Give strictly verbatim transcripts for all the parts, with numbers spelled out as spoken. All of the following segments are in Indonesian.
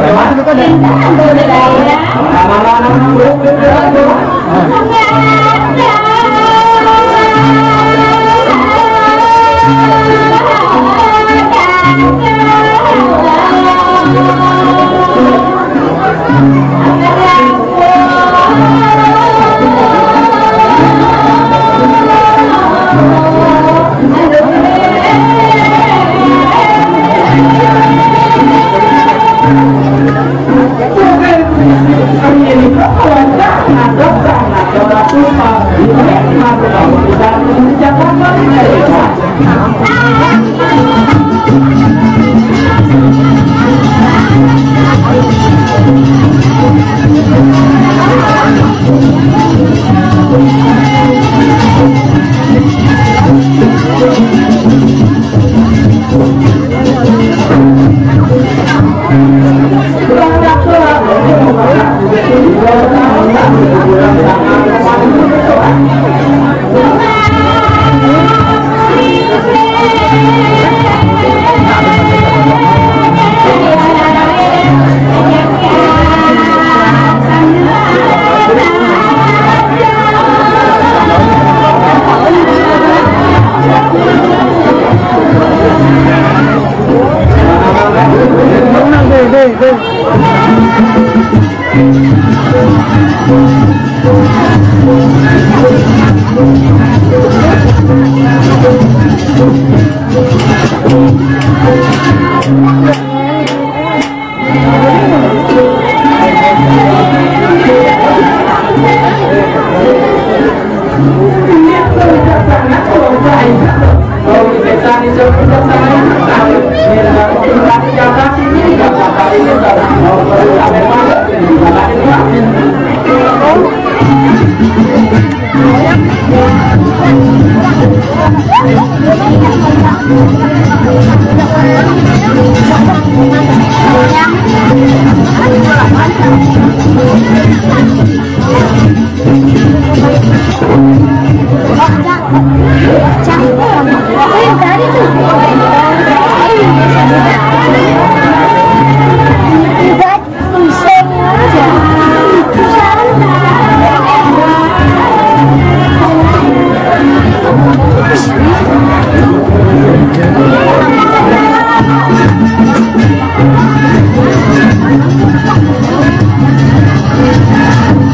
Thank you.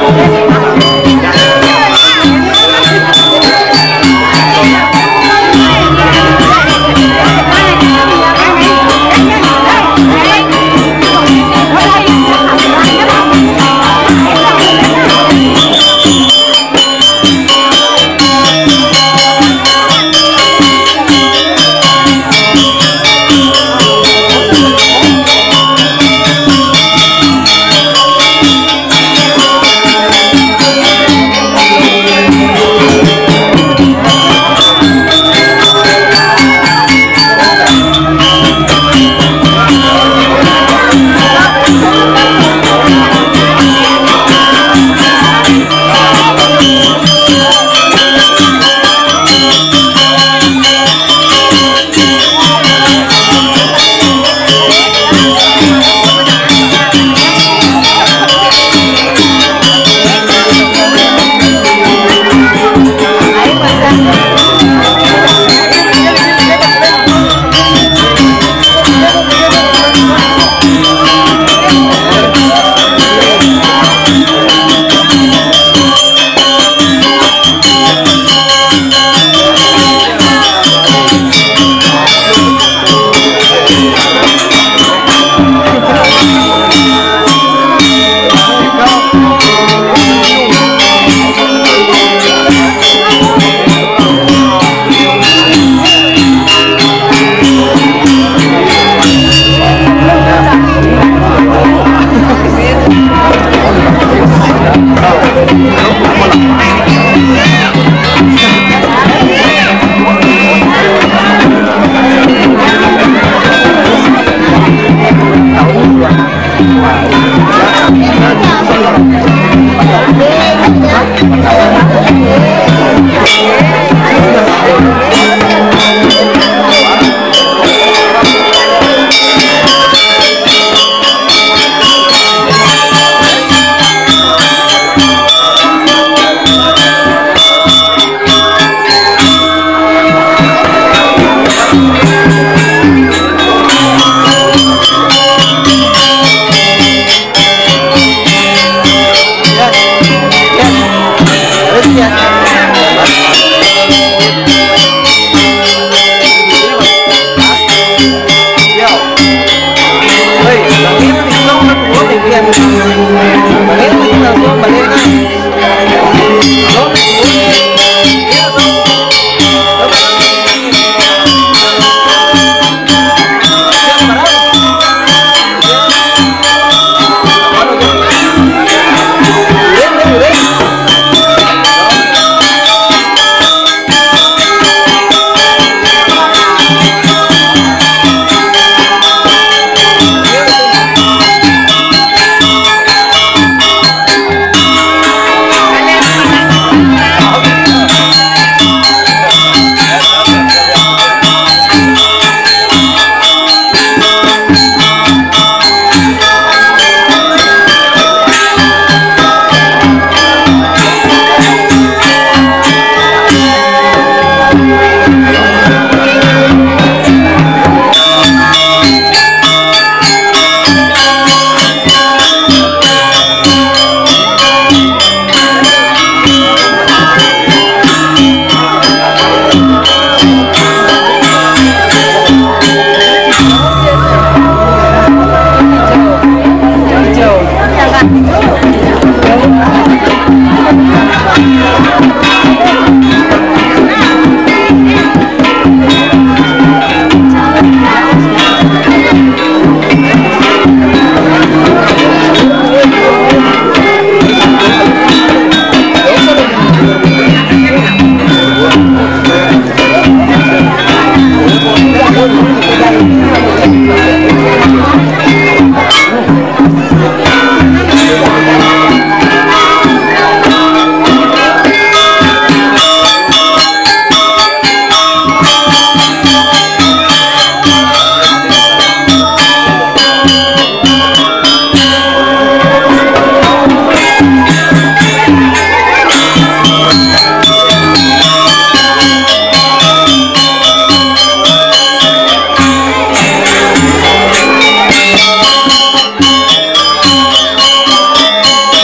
Hãy subscribe cho kênh Ghiền Mì Gõ để không bỏ lỡ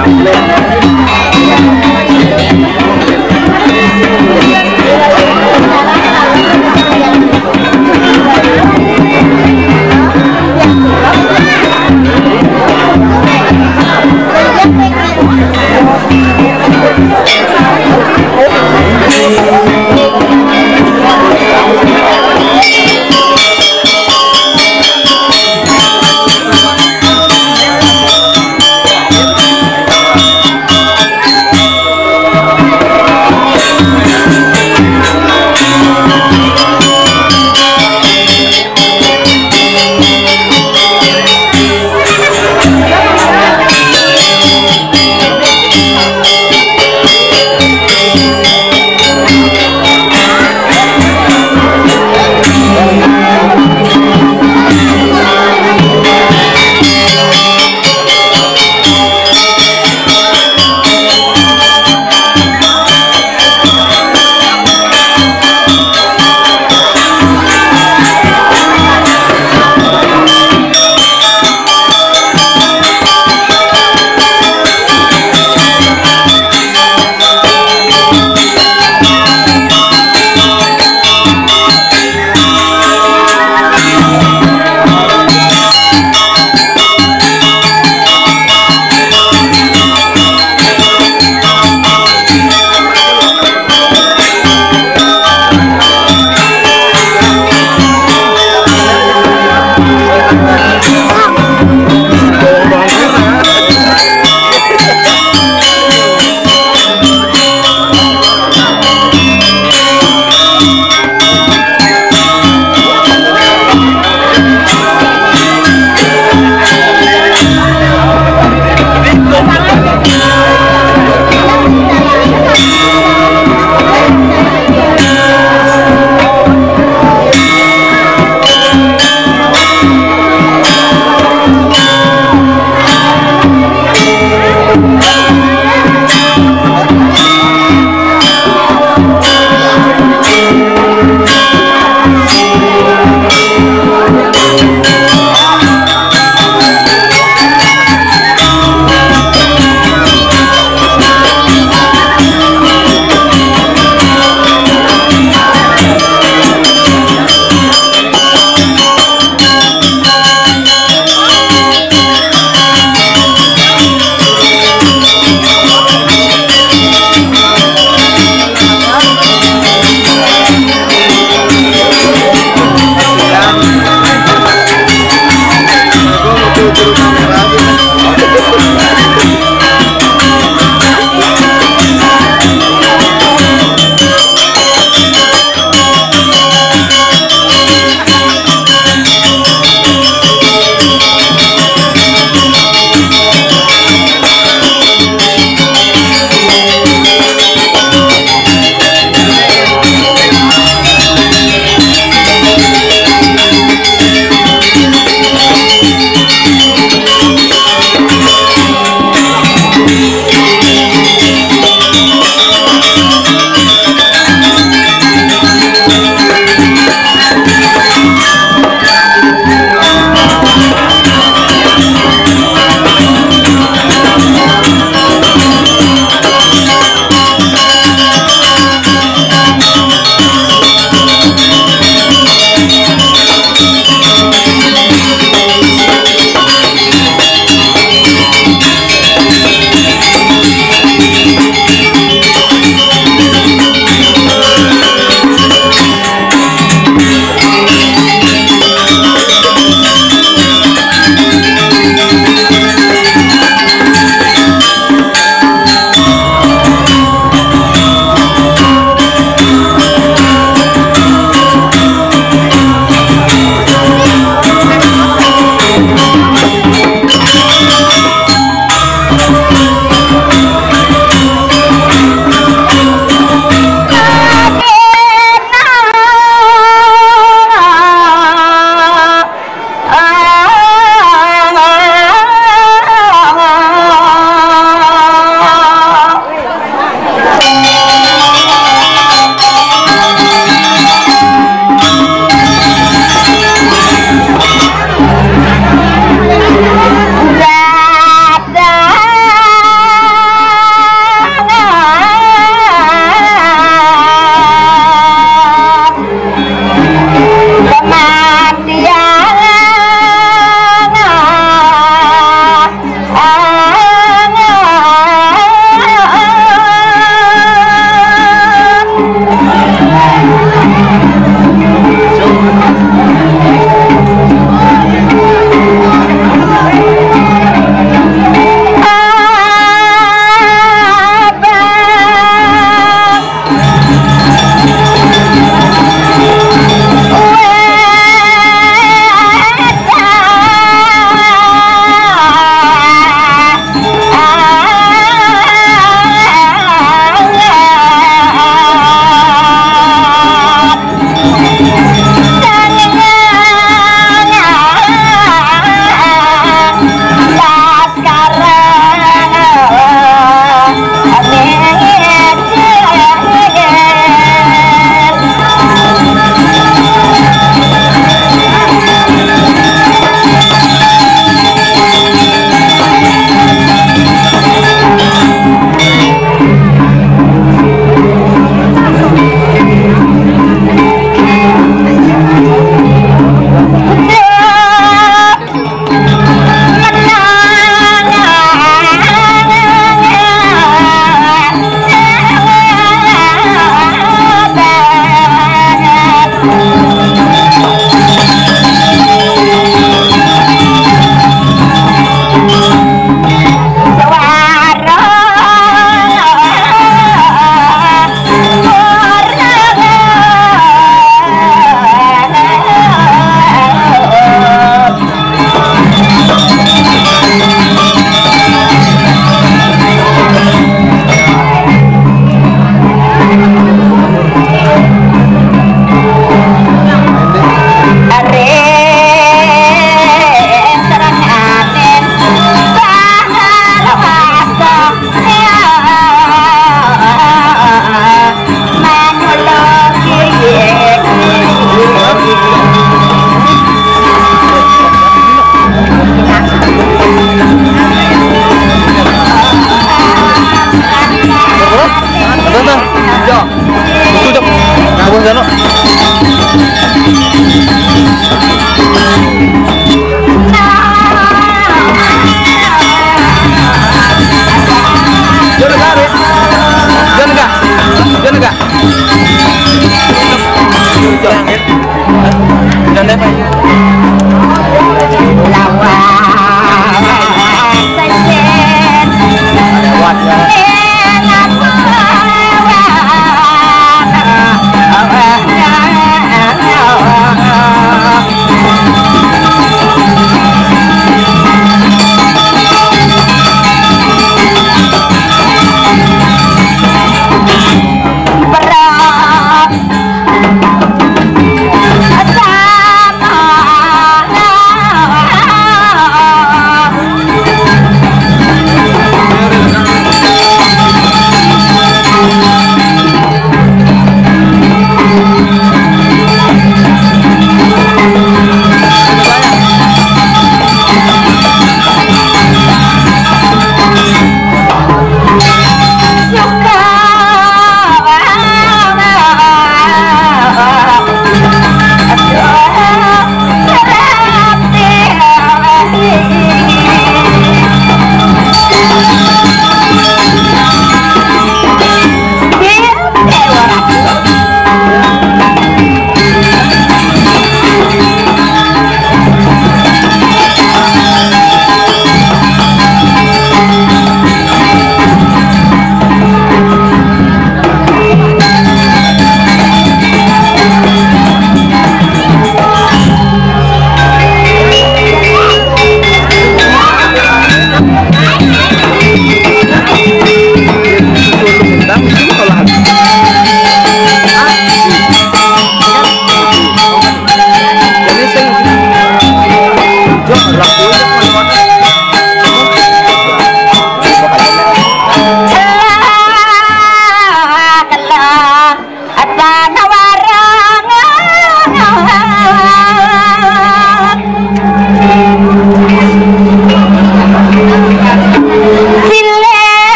Thank you.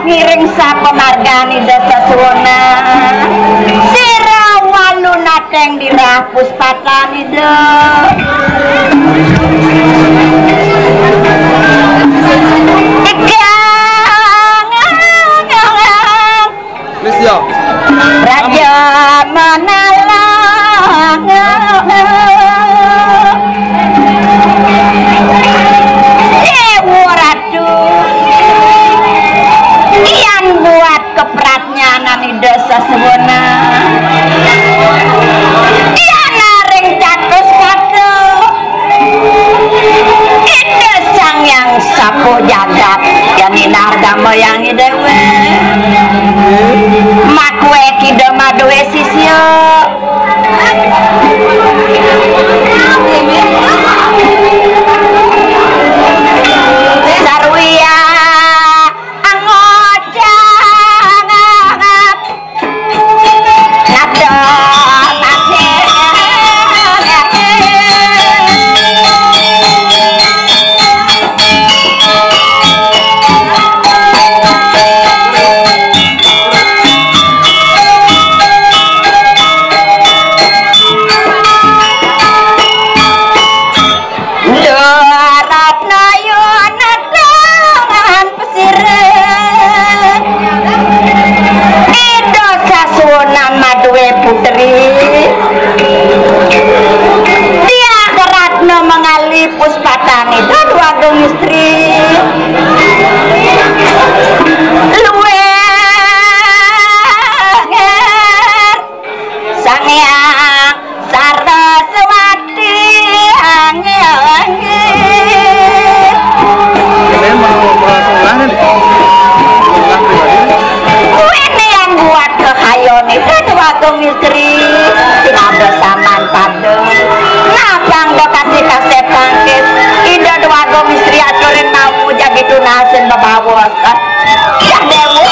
ngiring sapa margani desa suwona sira walu nateng dirah puspatani de Raja Manalang Dewa Ratu Ian buat kepratnya nani desa suwona Ian naring catus kado Ide sang yang sapu jagat Yani nargama yang idewe Makwe kido maduwe sisyo Sarwiya angocang Nado putri dia keratno mengali puspatani dan wadung istri luwe sangyang saraswati angge-angge ini yang buat kehayon itu wadung istri sing ada saman padeng nabang do kasih kasep tangkis ida wadung istri aturin mau jadi tunasin bebawos ya dewa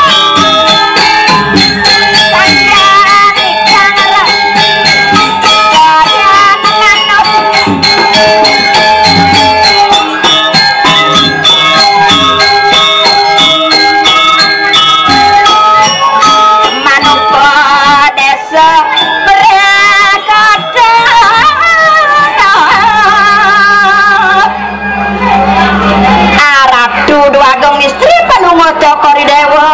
istri penungo cokori dewa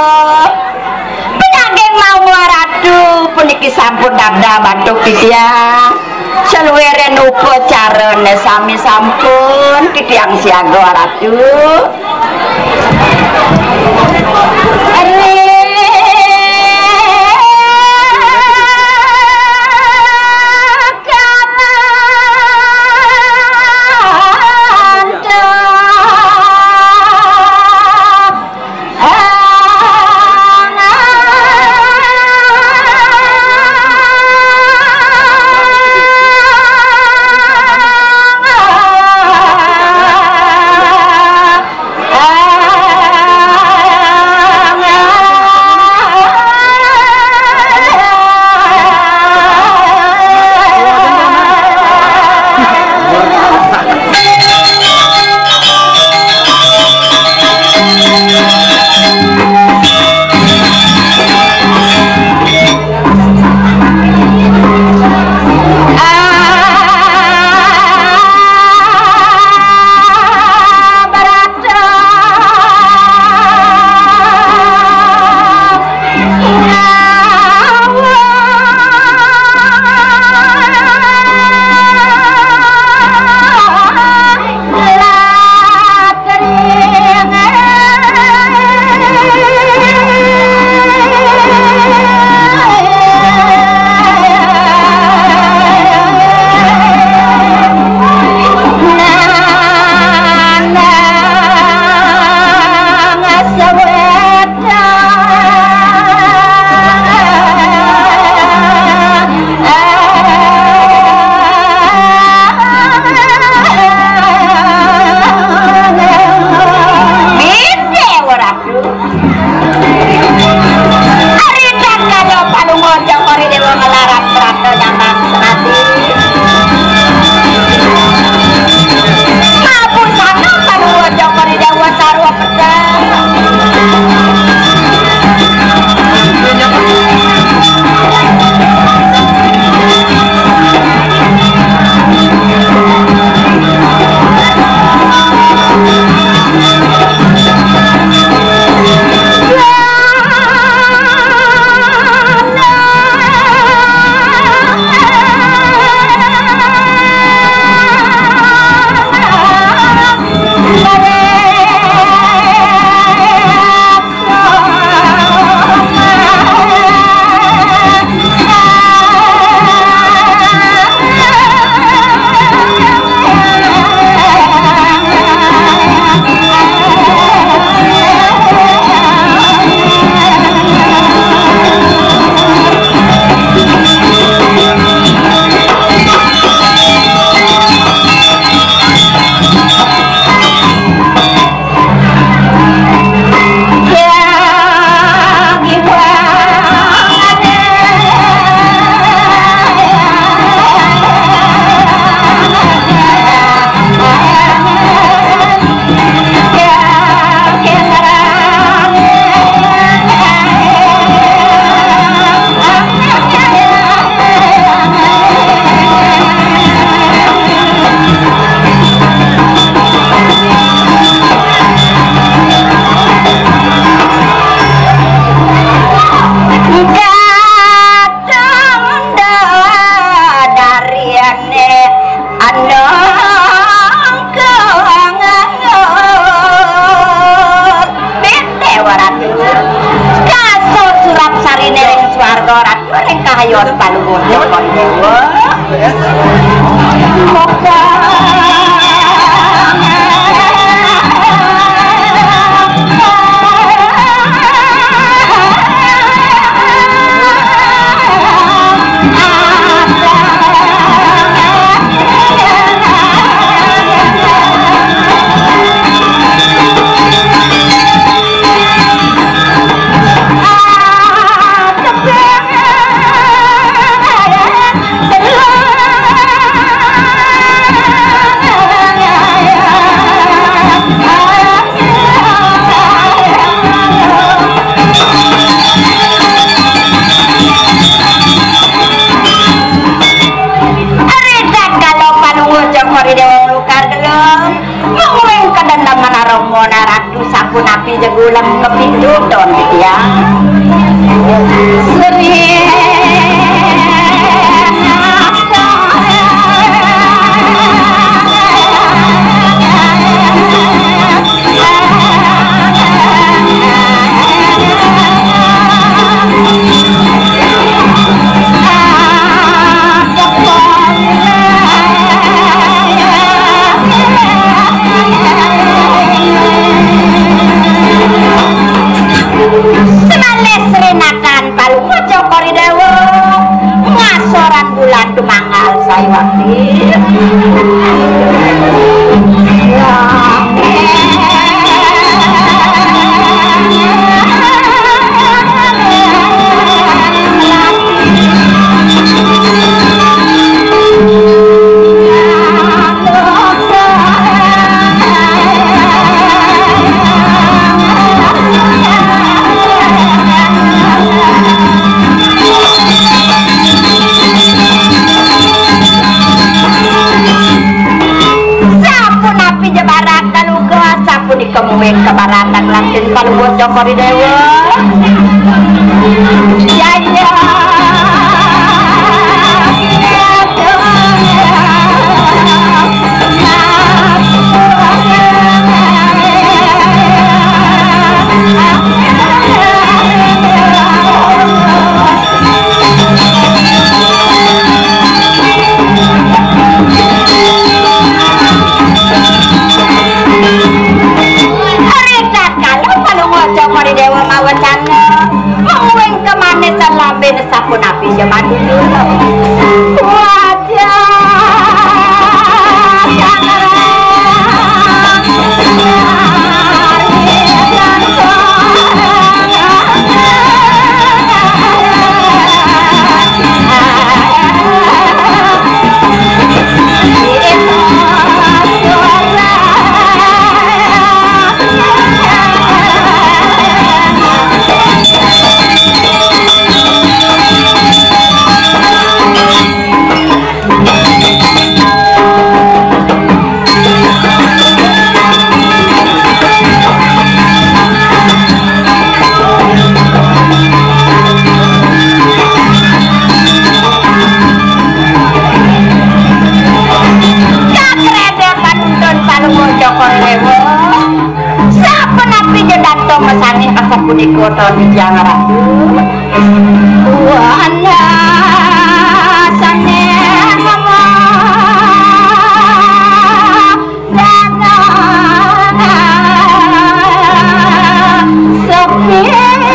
penyaging mau waradu puniki sampun dabda bantu kitiang seluwere nupo carane sami sampun kitiang siaga waradu Maupun sana kalau Joko di Dewa Sarwa pedang keluarga ratu ning kahayon Palungguh Joko Dewa. Moga napi jegulang kepindu don ya seri Dumangal saya waktu kemuin kebaratan lantin Palungguh Joko Dewa ya ya Dewa mawacana mengweng kemana salambe nesapun api zaman dulu wajah kota di Jakarta wana sane mama dana sepi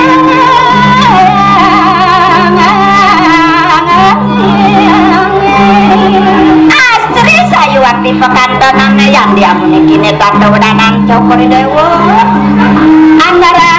Astri sayu wakti pekantonane yang diamuni kini tanda wedanan Joko Dewa antara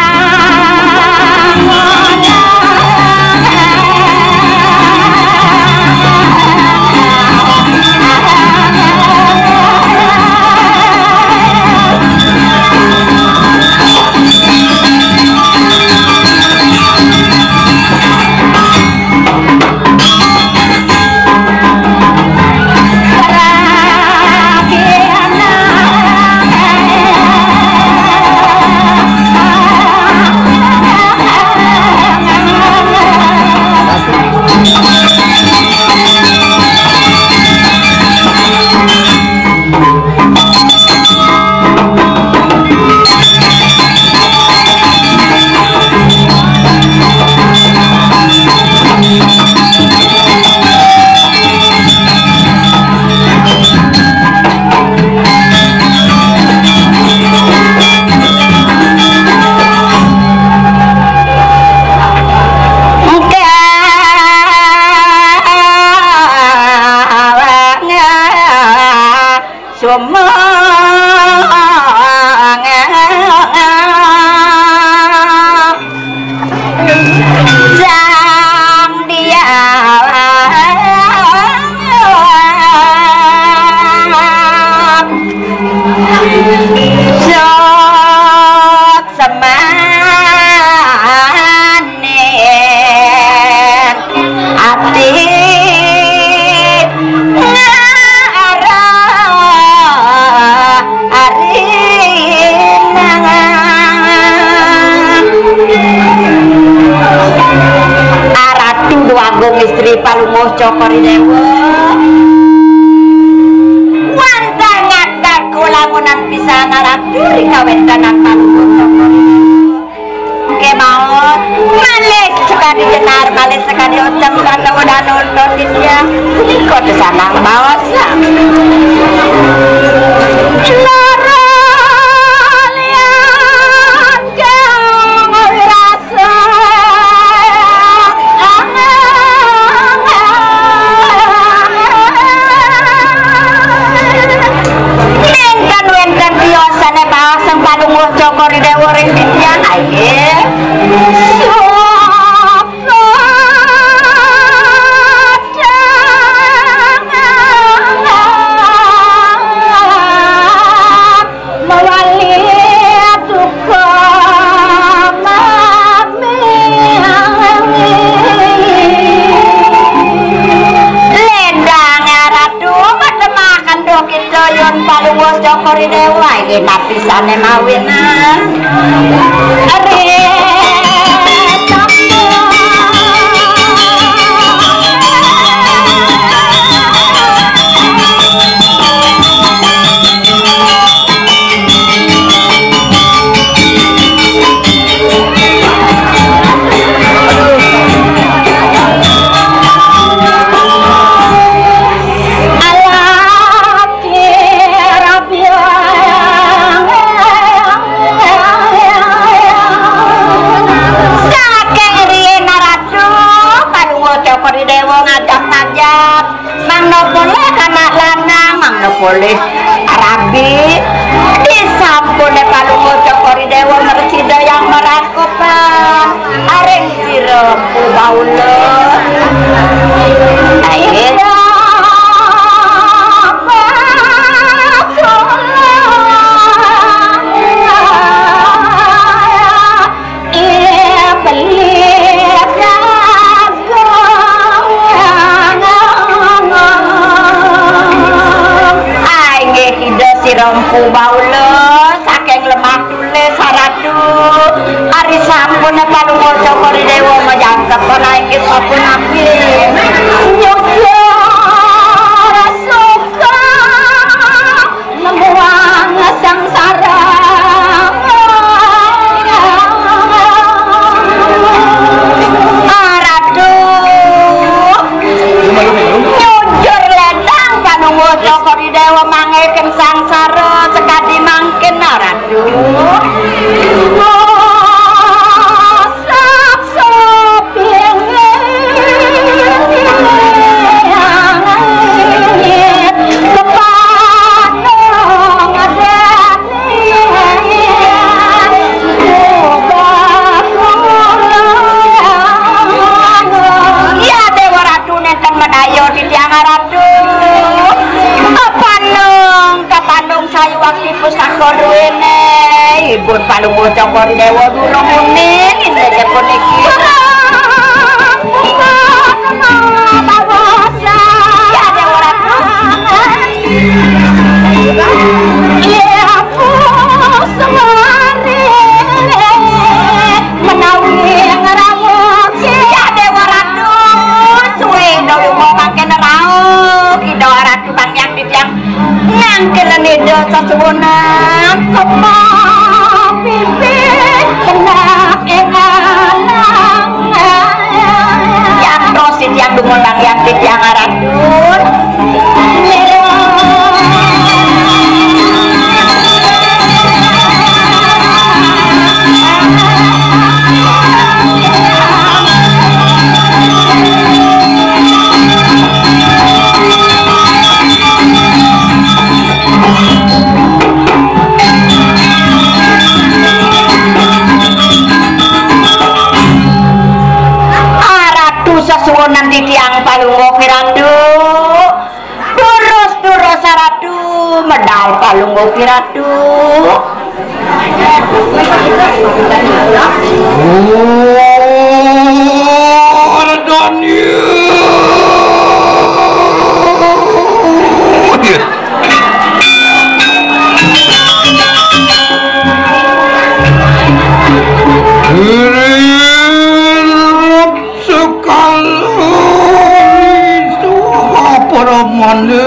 Jang dia sok semane ati Agung istri Palungguh Cokori Dewa wanda ngakar kulamunan bisa naraturi kawendanan Palungguh Cokori ke maut malih sekali jenar malih sekali ucap karena udah nonton dia kok disanang bawas Lara lian kang rasa biasane pasang Palungguh Cokori Dewa ring dityan ae Palungguh Cokori Dewa iki napisane mawina are Cokori Dewa ngajak-ngajak mangno boleh anak lanang mangno boleh Arabi disampune Palungguh Cokori Dewa mersida yang merakopan areng sirempu baula ayo rompu baula saking lemah tule saradu ari sampune Palungguh Cokori Dewa majangkep ana iki sapa nabi nyoba rasuka nemuang sangsara aradu nyujur ledang Palungguh Cokori Dewa mangeken sangsara sekadi mangken aradu Ibun Palungguh Cokori Dewa dulu munin ini aja puniki ya Dewa Ratu ya ampun semari menawi ngerawuk ya Dewa Ratu suwe dulu mau makin ngerawuk Dewa Ratu bang yang yang ngangkilan itu sesuunan kemah pipi kena engalang yang dosit yang dumundang yang tit yang aradun Ngati tiang palunggo kiratu Durus durus saratu medal palunggo kiratu Oh Daniel Mana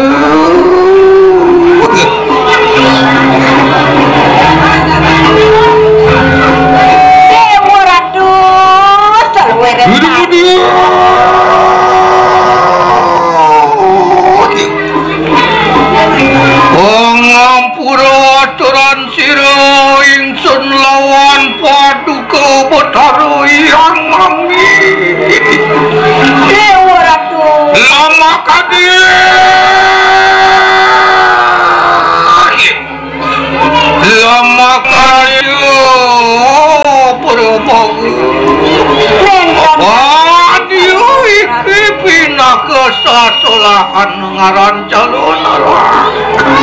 Dewa Ratu Salwere Pangampura aturan sira ingsun lawan paduka Bathara Hyang Mami Dewa Ratu lama kadi lama kali berbagu adio iki pinaka sasolahan ngaran calon arwah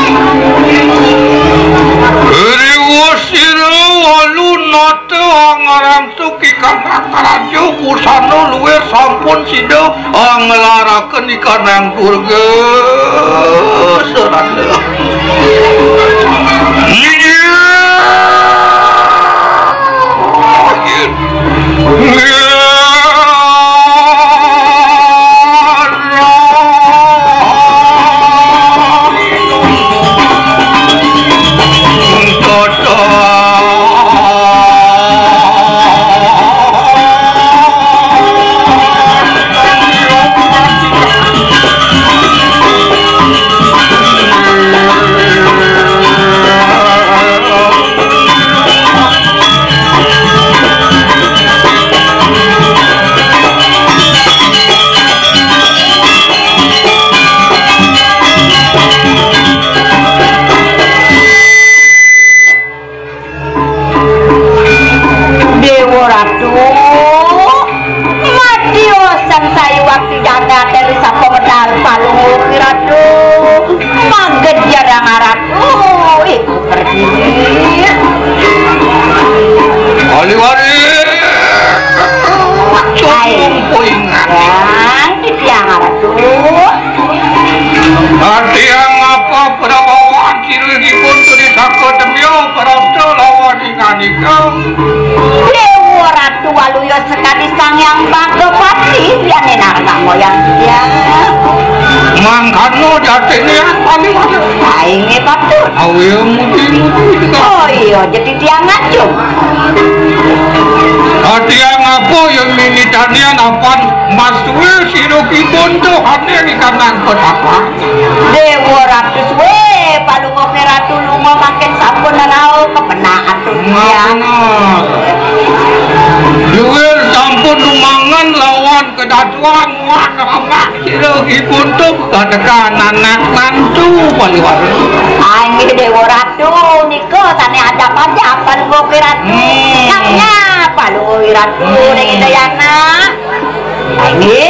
riwasira walunata ngarang suki kakarajo kusana luwe sampun sida ngelaraken ikanang durga seranda Dewa Ratu waluyo sekali sang yang Bhagawati yang enak moyang dia mangkano jatine paling ini betul awe mudi-mudi oh iya jadi dia ngacung dia ngapo yang minitanian apan maswe sirokipun tuh hanya di kanan apa Dewa Ratu suwe palungo Ratu lungo makin sampun nanau kepenaan tuh dia duel sampun lumangan lawan kedatuan wan ramak sirokipun tuh kedekan anak mantu paliwar ini Dewa Ratu niko tane ada aja palungo Ratu naknya palungo Ratu dengan dayana ini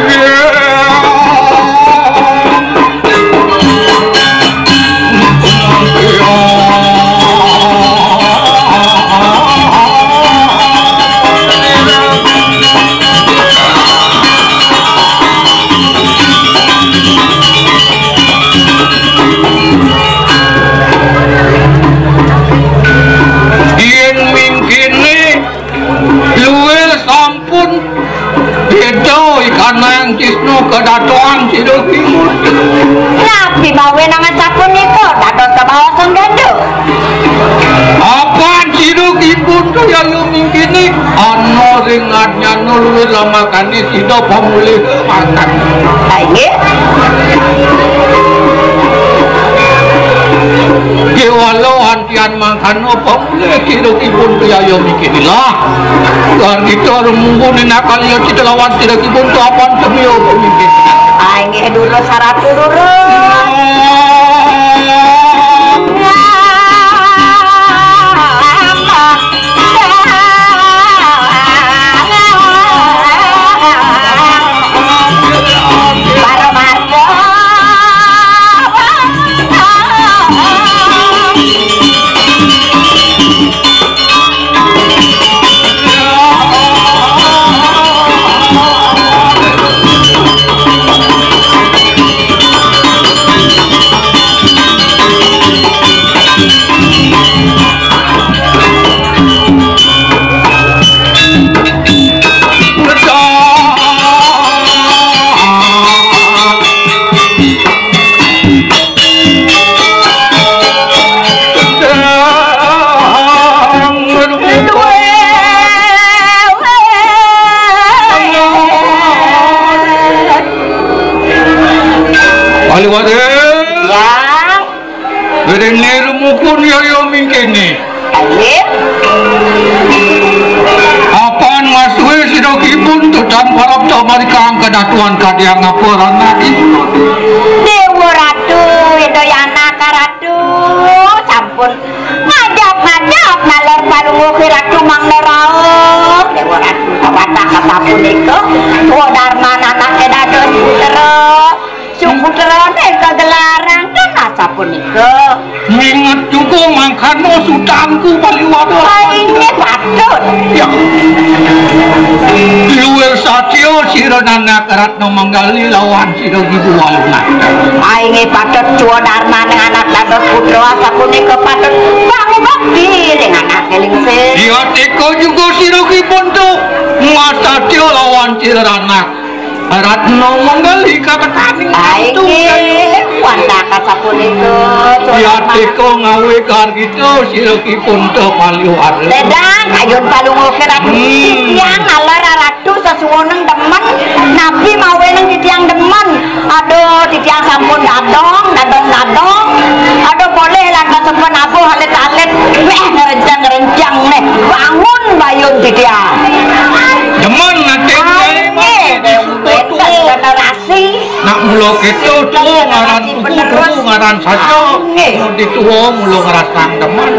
Kanang Cisnu kedatuan Sidokipun Nabi mawe nangan sapun itu dados kebawasan gado apaan Sidokipun tuh yang mingkini ano ringatnya nulwi lamakani Sido pamulih makan ini walau antian makan apa mulai Sidokipun tuh yang mingkini lah dan itu orang mungkin nak kalian tidak lawan Sidokipun tuh apaan semio pemimpin ini dulu syarat dulu rene rumukun yo yo mingkene. Ayo. Apaan masuwe sidokipun tudang parab camari kang kedatuan kadiang ngapuran nadi. Dewa Ratu Widayana Karatu sampun ngajak-ngajak nalor palungguh Ratu Mangga Raos. Dewa Ratu kawata kasapunika Tuwa Darman anake dados putra. Suputrane kegelarang kan asapunika. Minget juga mangkano sudangku paliwado. Ini patut. Ya. Luwer satyo siranana Karatno manggali lawan sira Ibu Waluna. Ini patut Tuwa Darman anak dados putra asapunika patut pangubakti dengan anak elingsir. Ya teko juga sira Kipuntu ngasatyo lawan sirana Karatno manggali kaketaning Aiki wanda kasapunika ya teko ngawe kar gitu sira Kipuntu paliwado. Ledang kayun palungguh Ratu titiang ala Ratu sesuwuneng demen nabi maweneng titiang demen. Aduh titiang sampun dadong dadong dadong aduh boleh lah kasepen abuh alet-alet weh ngerenjang-ngerenjang nih bangun bayun titiang Demen nanti generasi nak mulo keto tuh ngaran tuku tuku ngaran saco di tuh mulo ngerasang teman.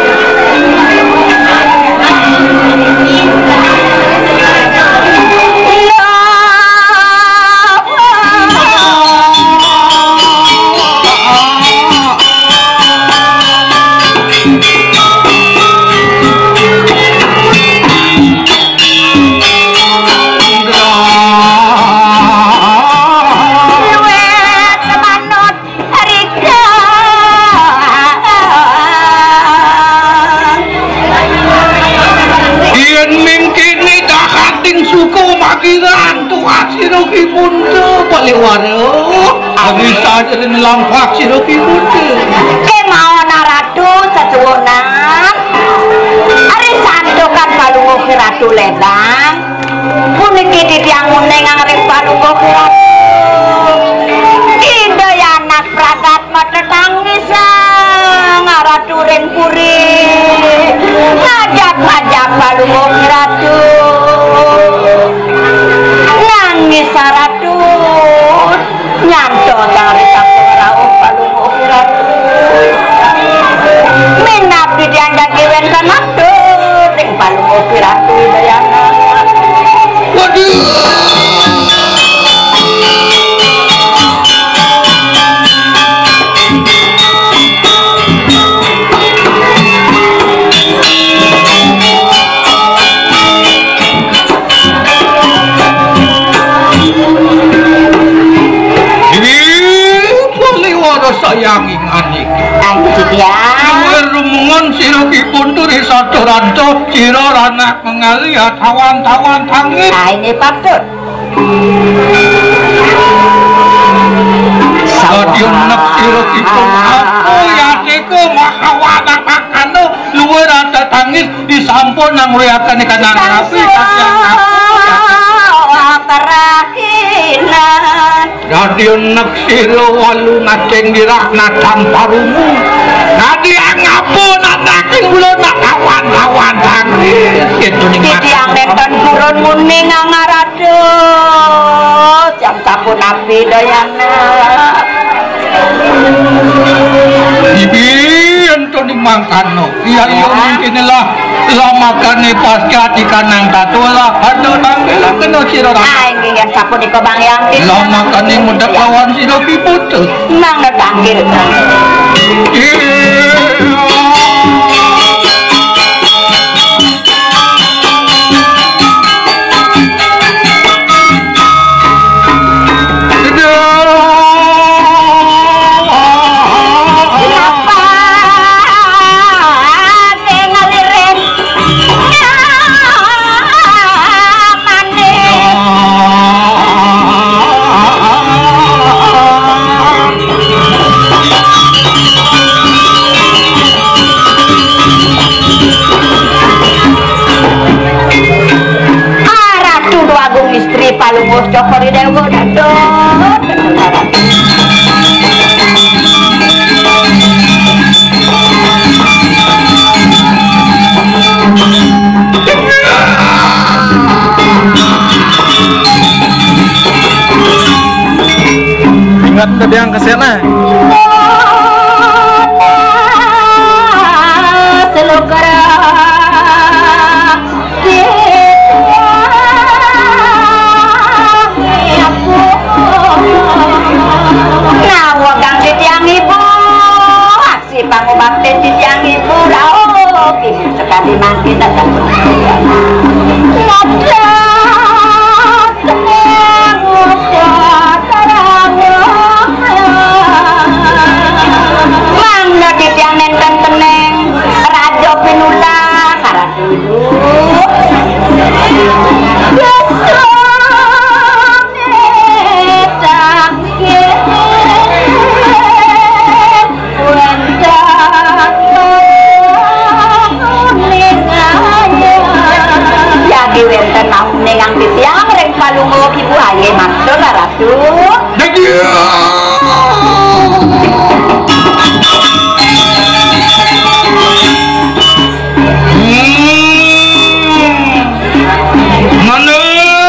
Makiran tuwa sira Kipuntu paliwaro abi sajen lampak sira Kipuntu kemawon Ratu sesuwunan ari santokan palungguh Ratu Ledang puniki titiang muneng ngarep palungguh Ratu Widayana pragat mata tangisan Ratu ring puri ngajak-ngajak palungguh Ratu nangis Ratu nyanto dari sakurau palungguh Ratu minap di dianjak iwen kanatu ring palungguh Ratu Widayana. waduh sayanging anik Ayo titiang rumungan sira Kipuntu risada ranto sira anak mengali tawan-tawan tangis. ini patut Stadion nek sira Kipuntu ya teko makawana makano luwih rada tangis disampun nang riyakan kanan rapi kasihan perakinan Stadion nek sira walu ngaceng dirakna tanpa rumu nadia ngapun ataking kula nak kawan-kawan tangis itu ning titiang neton purun muni ngarado jam sampun api Widayana. Ibi ento ning mangkano iya iya mungkin lah lamakane pasca dikanang tatola aduh tanggelan kena sira Ah inggih yen sapunika Bang Yang lamakane mudhak lawan sira Kipuntu nang netanggil palungguh Cokori Dewa dadon Ingat udah yang kesana. Pangubakti di tiang ibu rao kini sekali makin datang ngada tenang ngada terang mangga di tiang nenten teneng rajo pinula karena dulu wenten mau nengang titiang reng palungo ibu aye maksud ratu mana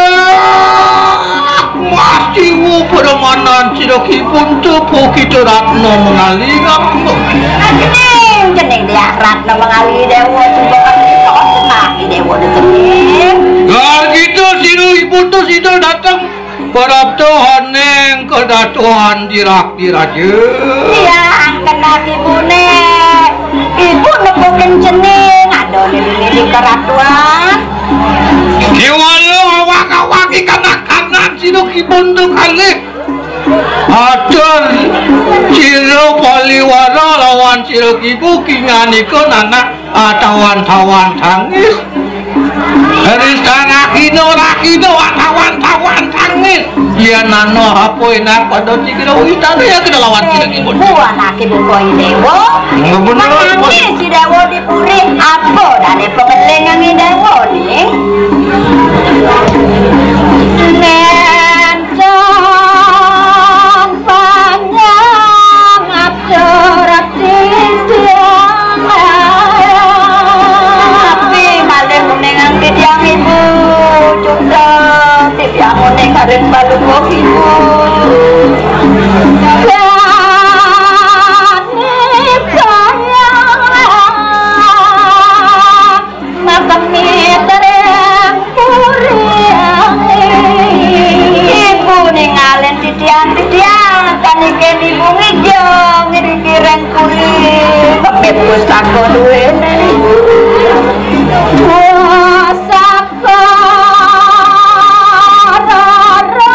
masih wu permanan ciroki buntu poki ratno mengali kamu jeneng jeneng dia ratno mengali dewa coba kami tos senangi dewa jeneng nah gitu siru ibu tuh situ datang para Tuhan neng kedatuan dirak-dirak iya kena ibu nek ibu nepukin jeneng aduh nilai keratuan kiwalo awak-awak kanak-kanak siru ibu tuh kali atur ciro poliwara lawan ciro ibu kinganiko anak tawan-tawan tangis Haris rakino rakino tawan-tawan tangis ya nano hapo enak pada cikiro itano ya kita lawan ciro ibu buah nak ibu koi dewo menangis si dewo dipuri apa dari pengelingan si dewo nih Nencang panjang abdurat tiang tapi malah menengang tiang ibu juga tiang meneng karen balung ibu tiang-tiang kan ikan ibu ngijong ngiri-kireng kulit pakai pusako duwene pusako rara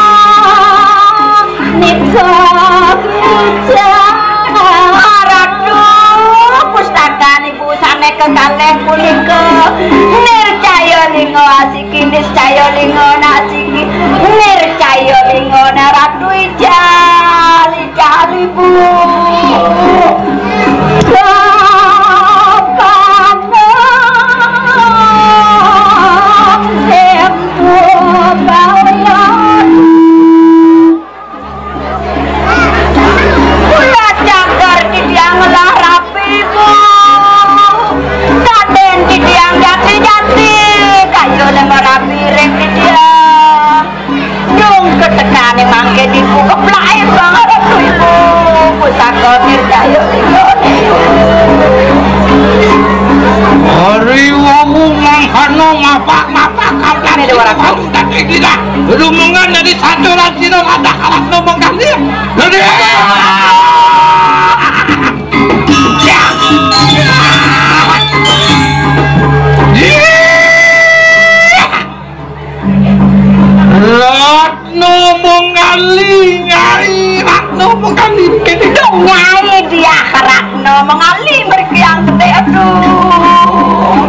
nikah kijang radu pustakan ibu sane kekaleng punika nircaya lingo asiki niscaya lingo nasiki nircaya lingo naratu ijal ijal ibu rumungan dari satu rasino ada kalah ngomong kali jadi Ratno mengali ngai Ratno mengali kini dong ngai dia Ratno mengali mereka yang gede aduh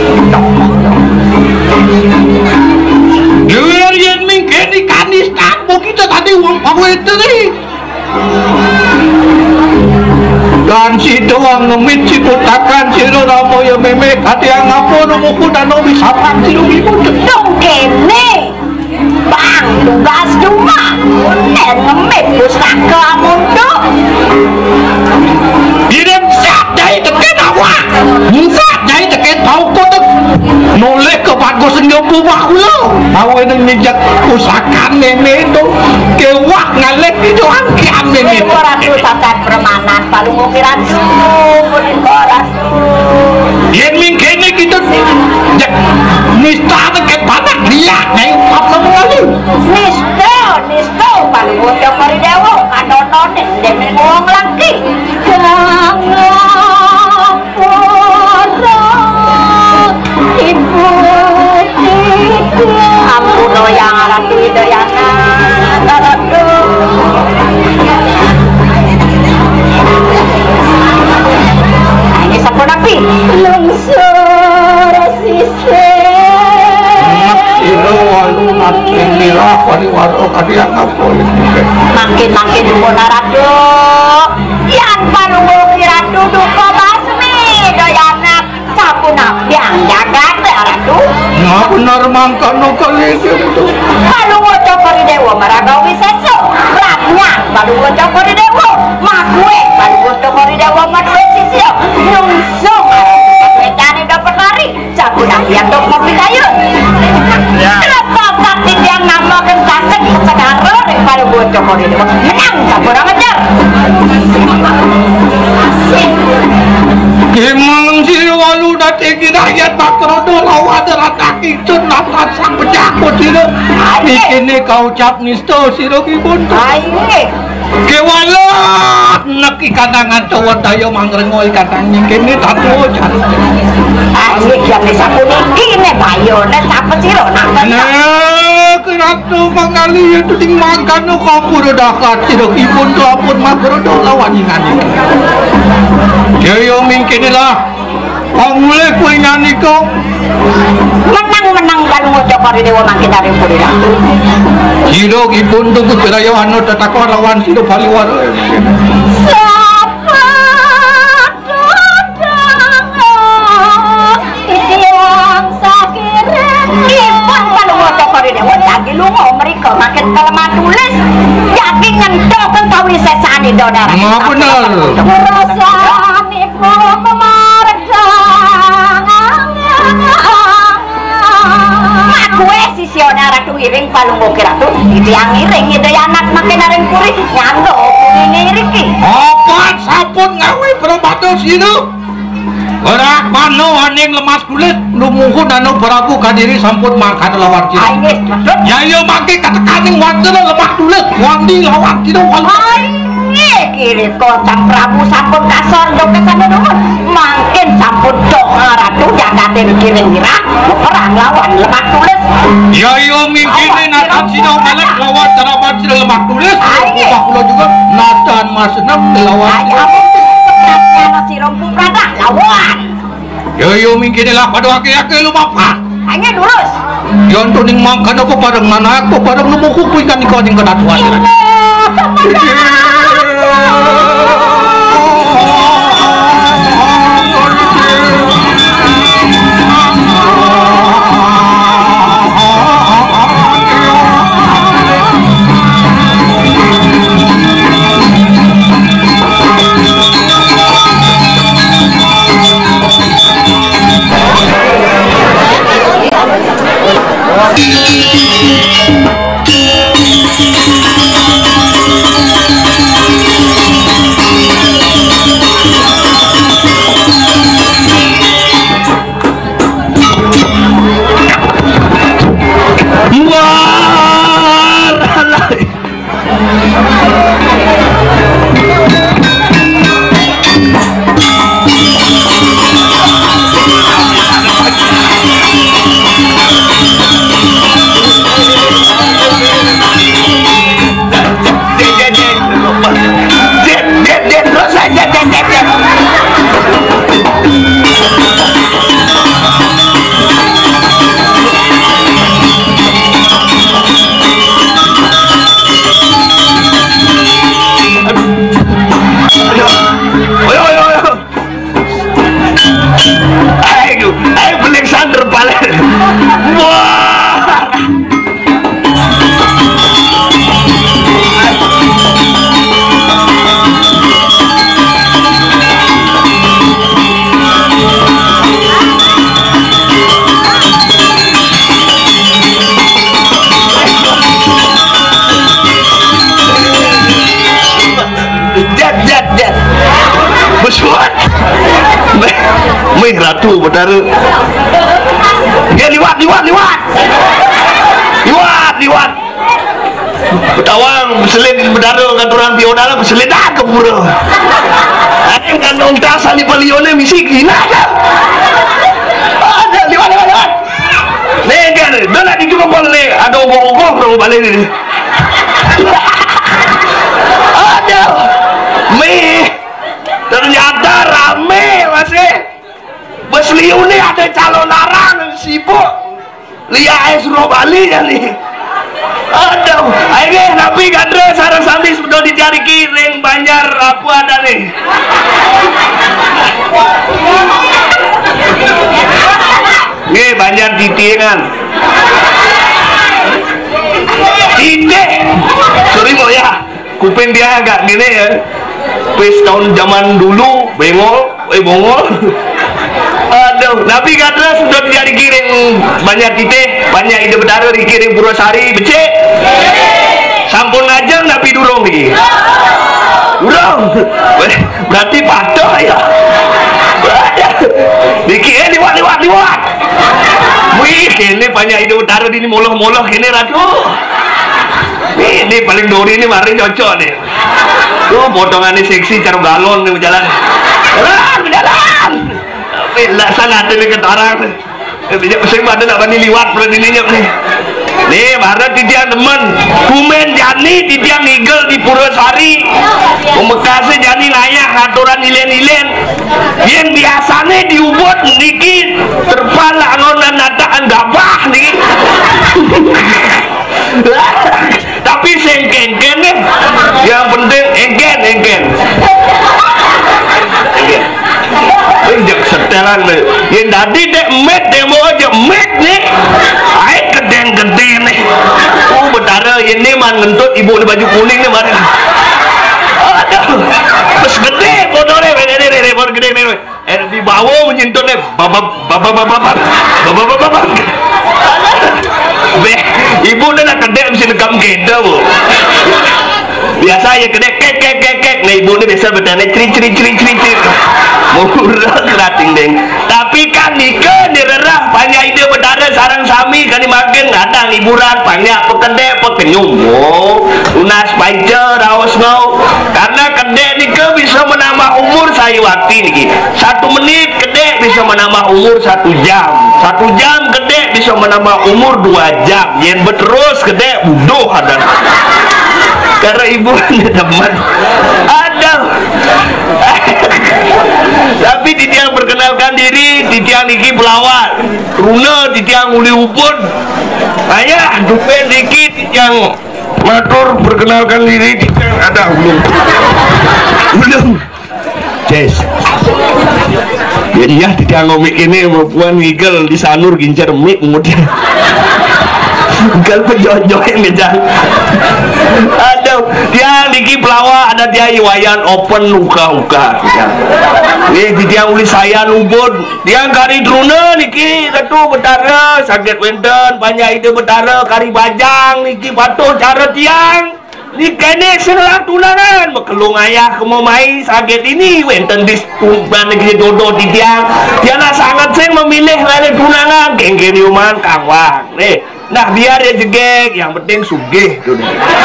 Luar yang mingkeni kanis tampuk kita tadi uang pawai itu nih dan si doang ngemit si putakan si ramo ya memek hati yang ngapun umuku dan nomi sapang si rugi pun dong kene bang tugas cuma dan ngemit pustaka mundo Direm sat dari teken awak sat dari teken tau kotak noleh ke bagus nyombu waklo tahu ini mijak pusakan nenek itu kewak ngalek di doang nisto paluwo Joko Ridewo kanonone dene wong lagi kang ibu ampuno yang alat Widayana ini sampun api lungsur sise makin-makin dukuna radu yang paluwo kiradu duko basmi Dayana sampun api yang jaga radu nah benar mangkano kali itu paluwo Joko Ridewo maragawi seso ratnya paluwo Joko Ridewo makwe paluwo Joko Ridewo madwe sisio nungsung wedane dapat lari sampun api yang dok mobil kayu lepas yang nama kentasek sekarang paluwo Joko Ridewo menang sampun ngejar Gimang Sirwalu dategi rakyat Bakrodo lawan rata kicun nata sang pejakut siro bikini kau cap nisto siro kibun ayo kewalat neki kadangan cowok tayo mangrengol kadang nyingkini tatu jan ayo yang bisa kuniki ne bayo ne sapa siro nata nah keratu mengali itu ting makan no kampur dakat siro kibun lapun Bakrodo lawan ingan Jayo mingkinilah pangulih kue nyanyi kau menang-menang paluwo Joko Ridewo makin dari puri ratu siro kibun tuku jerayo anu tetakwa lawan siro baliwar sapa dodang itiang sakire kibun paluwo Joko Ridewo lagi lungo mereka makin kelemahan tulis yakin nyentokan kawi sesani dodara nggak bener rasani po memarjang makwe sisionya ratu iring palunggo kiratu itu yang iring itu yang anak makin aring puri nyando ini riki apa sampun ngawi berobado sino berak mano aning lemas kulit lumuhun anu berabu kadiri sampun makan lawan sino ya yo mangke katekaning wanten lemah kulit wandi lawan sino kiri kocang Prabu sampun kasar dong kesana dong makin sampun dong ratu jagatin kira-kira perang lawan lemak tulis ya yo mingkini natan sino melek lawan carapan sino lemak tulis ubah kulo juga natan mas enam lawan ayo beratnya nasi rompu prada lawan ya yo mingkini lah pada aki-aki lu apa hanya lurus yon tuning makan aku padang mana aku padang numuku ikan ikan yang kedatuan Mih ratu benar. Ya liwat liwat liwat. Liwat liwat. Betawang beselin bedaro katuran pionala beselin dah ke pura. Ada kan onta sali palione misi kina ada. Ada liwat liwat liwat. Nih kan, dah nak dijual le, ada obong-obong orang balik ni. Ada, me, ternyata rame masih. Besliu ni ada calon larang sibuk. Lihat es suruh Bali ya ni. Aduh, ayo nabi kadre sarang sambil sudah dicari kiring Banjar apa ada nih. Nih Banjar titingan. Titik. Sorry mau ya, kuping dia agak gini ya. Pas tahun zaman dulu bengol, eh bongol. Aduh, Nabi kadra sudah dicari kiring banyak titik, banyak ide bedara dikiring Purwosari, becek. Sampun aja Nabi durung nih. Durung. Berarti patuh ya. Dikira liwat liwat liwat. Wih, ini banyak ide bedara ini moloh-moloh ini ratu. Ini paling dori ini mari cocok nih. Tuh potongannya seksi cara galon nih berjalan. Jalan, berjalan. Lah sana ada dekat orang. Bijak pasang ada nak bani liwat pada dininya ni. Ni barat titian teman. Kumen jani titian nigel di Purwosari. Pemekasnya jani layak aturan ilen-ilen. Yang biasanya diubut niki terpala anonan nataan gabah ni. Tapi sengken-ken ni. Yang penting engken-engken. Engken. Injak setelan ni. Yang tadi dek met demo aja met ni. Aik gedeng-gedeng ni. Oh betara ini man ngentut ibu ni baju kuning ni mana. Aduh. Bes gede bodoh ni. Gede ni ni bodoh gede ni. Eh di bawah menyentuh ni. Babab babab babab babab babab. Be, ibu ni nak kedek mesti nekam kita bu. Biasa ya kedek kek kek kek kek. Nah ibu ni biasa bertanya ceri ceri ceri ceri ceri. Murah kerating deng. Tapi kan nikah ni rerah banyak ide berdarah sarang sami kan makin ada liburan banyak pekedek pekenyum. Oh, unas pacar rawas ngau. Karena kedek nikah bisa menambah umur saya waktu ni. Satu menit kedek bisa menambah umur satu jam. Satu jam kedek bisa menambah umur dua jam. Yang berterus kedek buduh ada. Karena ibu ni teman. Ada. Tapi titiang perkenalkan diri, titiang niki pelawat. Runa titiang uli upun. Ayah dupen niki titiang matur perkenalkan diri, titiang ada belum? Belum. Ces. Jadi ya titiang ngomik ini perempuan ngigel di sanur gincer mik kemudian. Gal penjojo yang ngejang. Aduh, dia niki pelawa ada dia iwayan open uka-uka. Nih dia uli saya nubun. Dia kari drone niki satu betara sakit wenten banyak ide betara kari bajang niki patuh cara tiang. Ni kene selang tunangan bekelung ayah kemo mai sakit ini wenten dis tuban niki dodo di tiang. Dia nak sangat sing memilih lele tunangan geng-geng uman kawang. Nih nah biar dia jegek, yang penting sugih tu.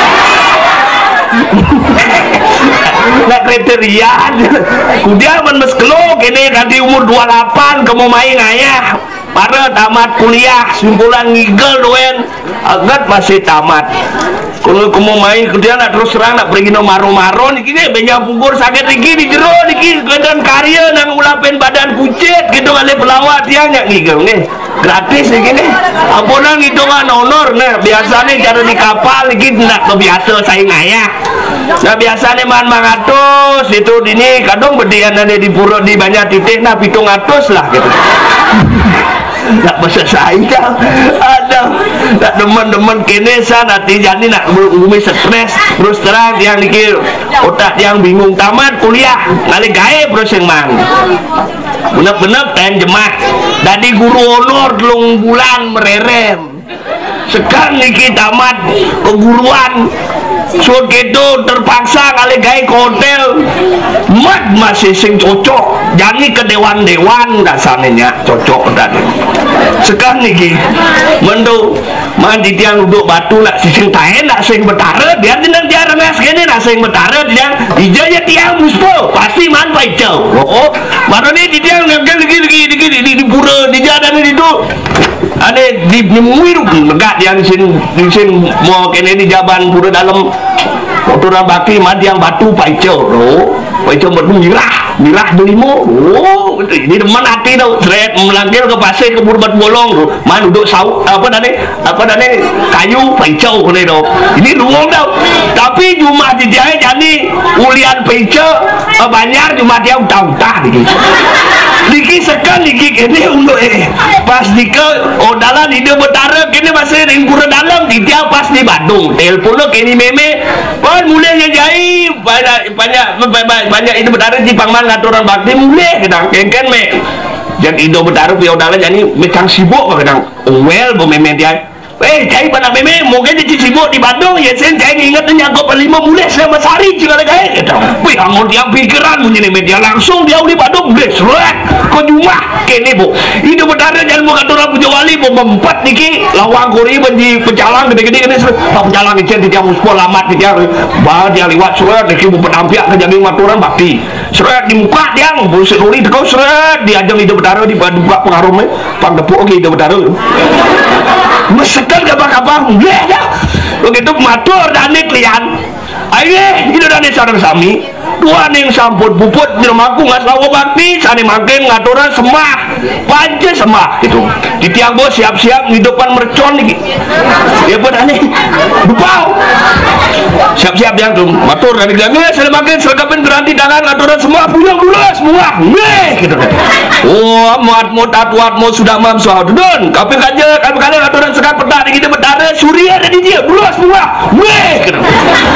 Nak kriteria, dia memes kelo, kini tadi umur dua puluh delapan, kamu main ayah, para tamat kuliah, simpulan ngigel doen, agat masih tamat. Kalau kamu main, dia nak terus terang nak pergi no maro-maro, niki ni banyak punggur sakit niki di jero niki, kemudian karya nang ulapin badan kucet, gitu kali pelawat dia nyak ngigel ni. Gratis ni gini. Ampunan hitungan honor nah biasanya cara di kapal niki nak kebiasa saya ngayah. Nah biasanya man mangatus itu dini kadang berdian di pura di banyak titik nah pitung atus lah gitu. Tak bisa saya ada tak demen-demen kene sana nanti jadi nak bumi stres terus terang yang dikir otak yang bingung tamat kuliah kali gawe proses mang bener-bener pengen jemaah dari guru honor telung bulan mererem sekarang niki tamat keguruan so gitu terpaksa kali gaya ke hotel mat masih sing cocok jadi ke dewan-dewan dasarnya cocok dan sekarang nih mendo mandi tiang duduk batu nak sing tahen nak sing betara biar jenang dia rengas gini nak sing betara dia ijanya tiang muspo pasti man paicau oh mana nih di tiang nengkel lagi lagi lagi di di pura di jalan di itu ada di di muir negak yang sin di sin mau kene di jaban pura dalam motoran bakti mandi yang batu paicau oh paicau batu mirah mirah delimo oh ini teman hati tau seret melangkir ke pasir ke pura batu bolong tuh man duduk saut apa dane apa dane kayu paicau kene tau ini luang tau tapi cuma di dia jadi ulian paicau banyak cuma dia utah-utah gitu diki sekali diki ini untuk eh pas dika odalan ide betara kini masih ring pura dalam di dia pas di Bandung telepon lo kini meme pan mulai jai banyak banyak banyak banyak ide betara di pangman ngaturan bakti mulai kadang kengken me jadi ide betara pi odalan jadi mekang sibuk kadang well bo meme dia eh cai pada meme mungkin di sibuk di Bandung ya sen cai ingat nyangkut lima mulai sama sari juga ada gaya gitu wih angon dia pikiran punya media langsung dia di Bandung boleh surat kau cuma kene bu ini benar jangan mau kata orang punya wali mau mempat niki lawang kuri benji pencalang gede-gede gede surat pencalang icen di tiang muspol lamat di tiang bah dia lewat surat niki mau penampiak ke jadi maturan bakti surat di muka dia mau sekali dekau surat diajang ide benar di buka pengarumnya panggepuk oke ide benar mesekan kabar-kabar boleh dah begitu matur dan klian ayo itu dan sarang sami dua ning samput puput di rumahku nggak selalu bakti sani makin ngaturan semah panca semah gitu di tiang bos siap-siap di depan mercon nih ya pun aneh bupau siap-siap yang tuh matur dan bilangnya saya makin sergapin geranti tangan ngaturan semua pulang dulu semua nih gitu oh amat mau tatuat mau sudah mam suadun kapin kaje kapin kaje ngaturan sekat petak di kita betara surya ada di dia dulu semua nih gitu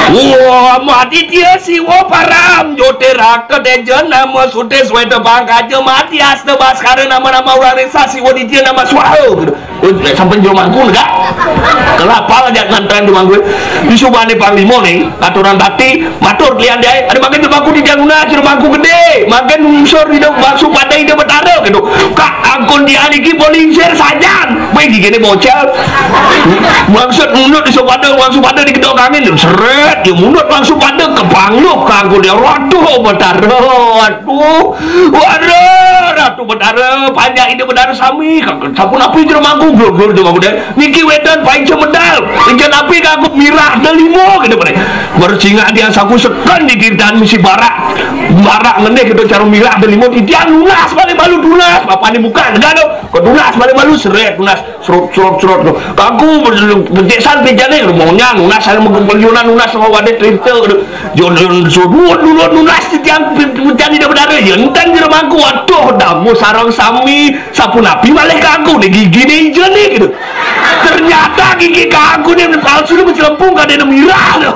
oh amat dia si wo param jote raket dejen nama sute sweta bang kaje mati asna baskara nama-nama orang resasi wo di dia nama suaho gitu sampai jomangku enggak kelapa aja nganteran di mangku di subane panglima nih aturan bakti matur kalian dia ada makin rumahku di Janguna rumahku gede makin unsur di bakso pada ide betara gitu kak angkun dia niki polisir sajan baik gini bocel maksud mundur di subada langsung pada di kedok angin seret dia mundur langsung pada ke pangluk kangkun dia waduh betara waduh waduh ratu betara panjang ide betara sami sapun api di rumahku glur-glur di rumahku deh niki wedan paling cemedal ikan api kagum mirah delimo gitu pada bersinga dia saku sekan di diritan misi barak barak ngene gitu cara mirah delimo di dia lunas balik malu lunas bapak ini bukan enggak dong kok lunas balik malu seret lunas serot serot serot tuh aku berdesan pejane maunya lunas saya mau peljunan lunas sama wadah triptel gitu jodoh jodoh dulu lunas di tiang menjadi dah benar ya entang di rumahku waduh damu sarang sami sapu napi balik ke aku nih gigi nih hijau nih gitu ternyata gigi ke aku nih palsu nih mencelempung gak ada mirah loh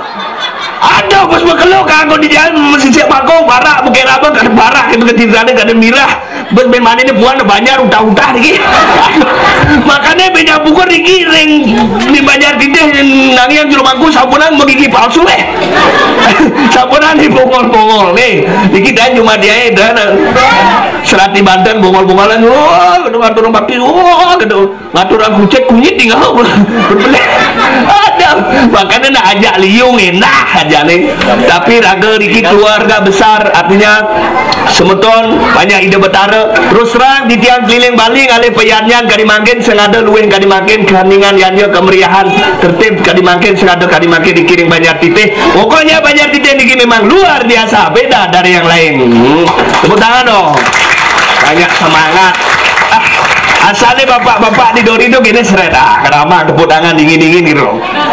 ada bos bekelok aku di jalan masih siap aku barak bukan apa gak ada barak itu ketidurannya gak ada mirah bos memang ini bukan banyak utah-utah nih makanya banyak buku digiring di banyak titik nangi yang di rumahku sapunan mau gigi palsu eh sapunan di bongol-bongol nih dikit dan cuma dia dan serat di Banten bongol-bongolan wah oh, ngatur orang bakti wah oh, gitu ngatur orang kucek kunyit tinggal berbeleh ada makanya nak ajak liung enak aja nih tapi raga dikit keluarga besar artinya semeton banyak ide betara terus terang di tiang keliling baling alih peyanyan kadimakin sengaja luwin kadimakin keheningan yanyo kemeriahan tertib kadimakin sengaja kadimakin dikiring banyak titik pokoknya banyak titik ini memang luar biasa beda dari yang lain hmm. tepuk tangan dong banyak semangat ah, asalnya bapak-bapak di Dori itu gini seret ah kenapa tepuk tangan dingin-dingin gitu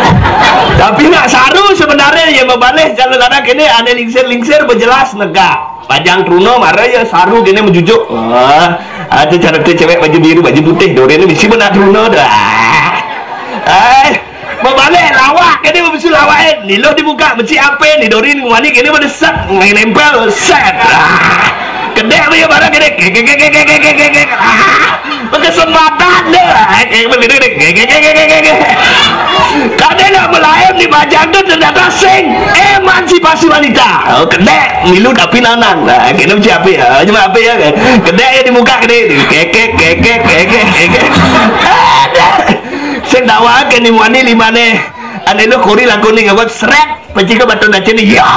tapi nggak saru sebenarnya ya membalik jalan anak ini ada lingsir-lingsir berjelas negak pajang truno marah ya saru gini menjujuk wah ada cara cewek baju biru baju putih Dori ini mesti benar truno dah eh membalik lawak ini mesti lawain nih lo dibuka mesti apa nih Dori ini wani gini mendesak main nempel set ah Gede apa ya barang gede? Gede gede gede gede gede. Kesempatan deh. Kayak begini gede gede gede gede. Kadang melayang di Bajang tuh ternyata sing emansipasi wanita. Oh gede, milu tapi nanan. Nah, kena siapa ya? Cuma apa ya? Gede ya di muka gede. Keke keke keke keke. Ada. Sing dawakan ni wani lima nih. Ane lo kori lagu ni ngabot seret. Pecika batu nace ni. Ya.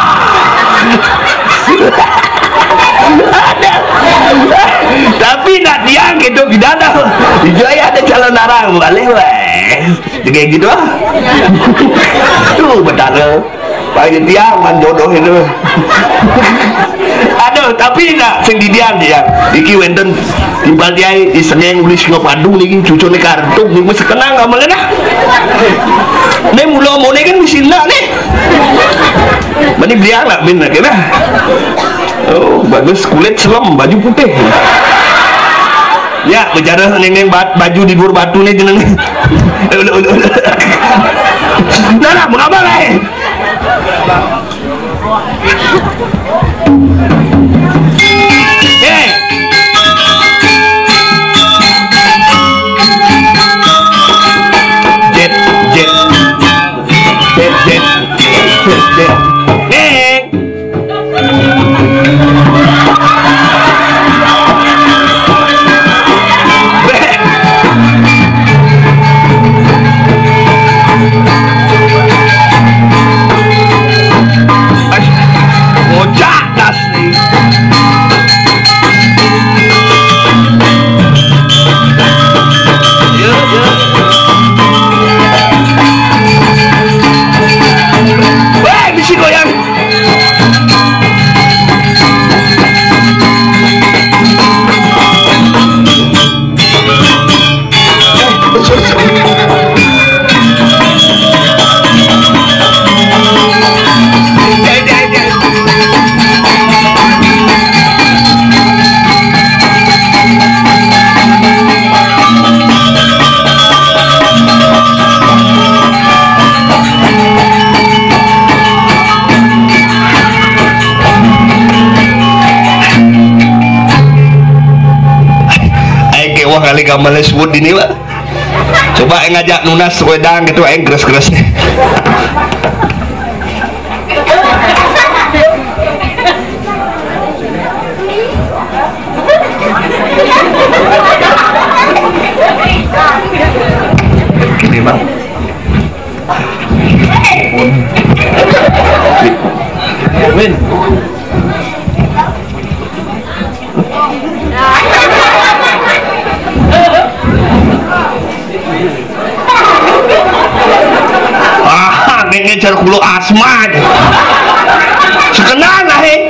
Ada. Tapi nak diang gitu bidana. Dijaya ada calon narang boleh weh. Kayak gitu ah. Tuh benar. Pakai tiang manjodoh itu. Aduh, tapi nak sing didiang dia. Iki wenten timbal dia di Senen nulis ngopadu niki cucune kartu nih mesti kenang amalnya dah. Nih mula mau nih kan mesti nak nih. Mani beliang lah bener kena. Oh, bagus kulit selam baju putih. Ya, bicara neng baju di bur batu nih jeneng. Nah, nah, mengapa lah? Eh. Jet, jet, jet, jet, jet, jet. Eh. Wah kali gamalnya sebut ini pak. Coba ngajak nunas wedang gitu yang geres-geres nih. Gini bang. Win. Ah, ngejar kulo asma. Sekenan lah he.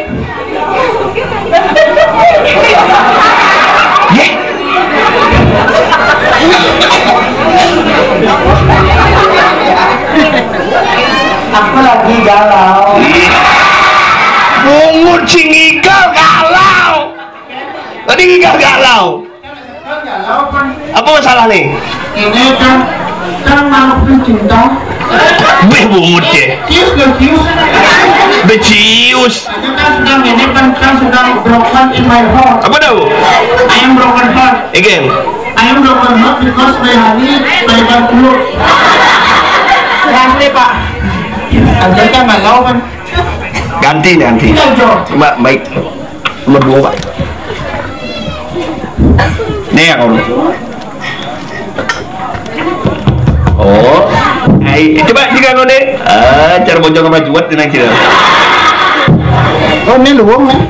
Ye. Aku lagi galau. Bungut cingigal galau. Tadi gigal galau. Apa masalah nih? Ini kan kan makhluk cinta. Beh bungut ya. Kius dan kius. Becius. Aku kan sedang ini kan kan sedang broken in my heart. Apa tahu? I am broken heart. Again. I am broken heart because my honey berikan dulu. Nanti pak. Ada kan galau kan? Ganti nanti. Cuma baik. Nomor dua pak. Nih ya kamu. Oh, ay, coba jika none, ah, cara bojong sama juat tenang kira. Oh, ini luang kan?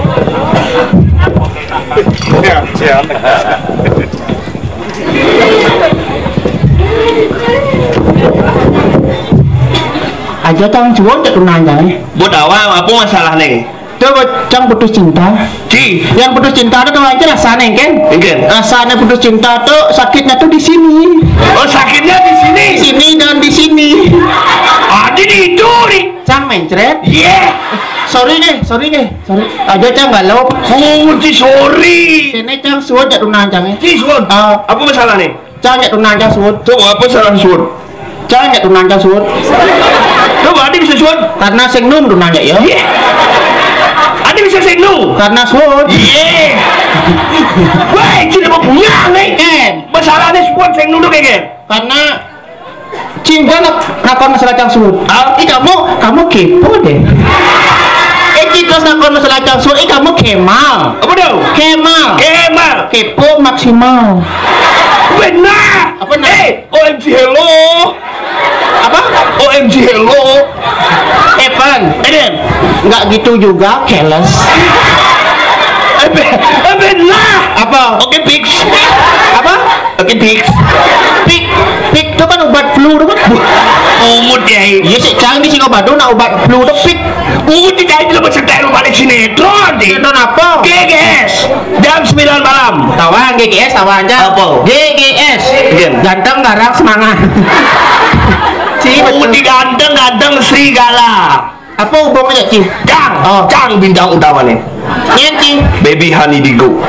Aja tang jual tak tunanya. Buat awal apa masalah nih? Coba cang putus cinta. Ci, Yang putus cinta itu aja rasanya kan? Mungkin. Rasanya putus cinta tuh sakitnya tuh di sini. Oh sakitnya di sini. Di sini dan di sini. Adi di itu nih. Cang mencret. Yeah. Sorry nih, sorry nih, sorry. Aja cang galau. Oh, Ci sorry. Ini cang suat tak tunang cang. Ci suat. Ah, Apa masalah nih? cang tak tunang cang suat. Coba apa salah suat? Cang tak tunang cang suat. Coba Adi bisa suat. Karena sing num tunang ya. Yeah. Adi bisa sing nu? Karena suwun. Iya. Wah, iki mau punya nih. Ken, Masalahnya suwun sing nu kayak. karena cinta nak nakon masalah cang suwun. Ah? Ih kamu kamu kepo deh. Eh kita nakon masalah cang suwun, eh kamu kemal. Apa dong? Kemal. Kemal. Kepo maksimal. Benar. Apa benar? Eh, O M G hello. Apa? O M G hello. Evan. Eden. Nggak gitu juga, keles. Eh, be- eh, benar. Apa? Oke, fix. Apa? Oke, fix. Pik, pik itu kan obat flu itu kan. Umut ya. Iya sih, canggih sih obat itu, nah obat flu itu pik. Umut tidak itu lepas setel balik sinetron deh. Itu apa? G G S jam sembilan malam. Tawan G G S, tawan aja. Apa? G G S. Iya. Ganteng, garang, semangat. Ci, Umut betul. ganteng-ganteng serigala. Apa hubungannya, Ci? Cang, Oh. Cang bintang utamanya. Iya, Ci. Baby Honey Digo.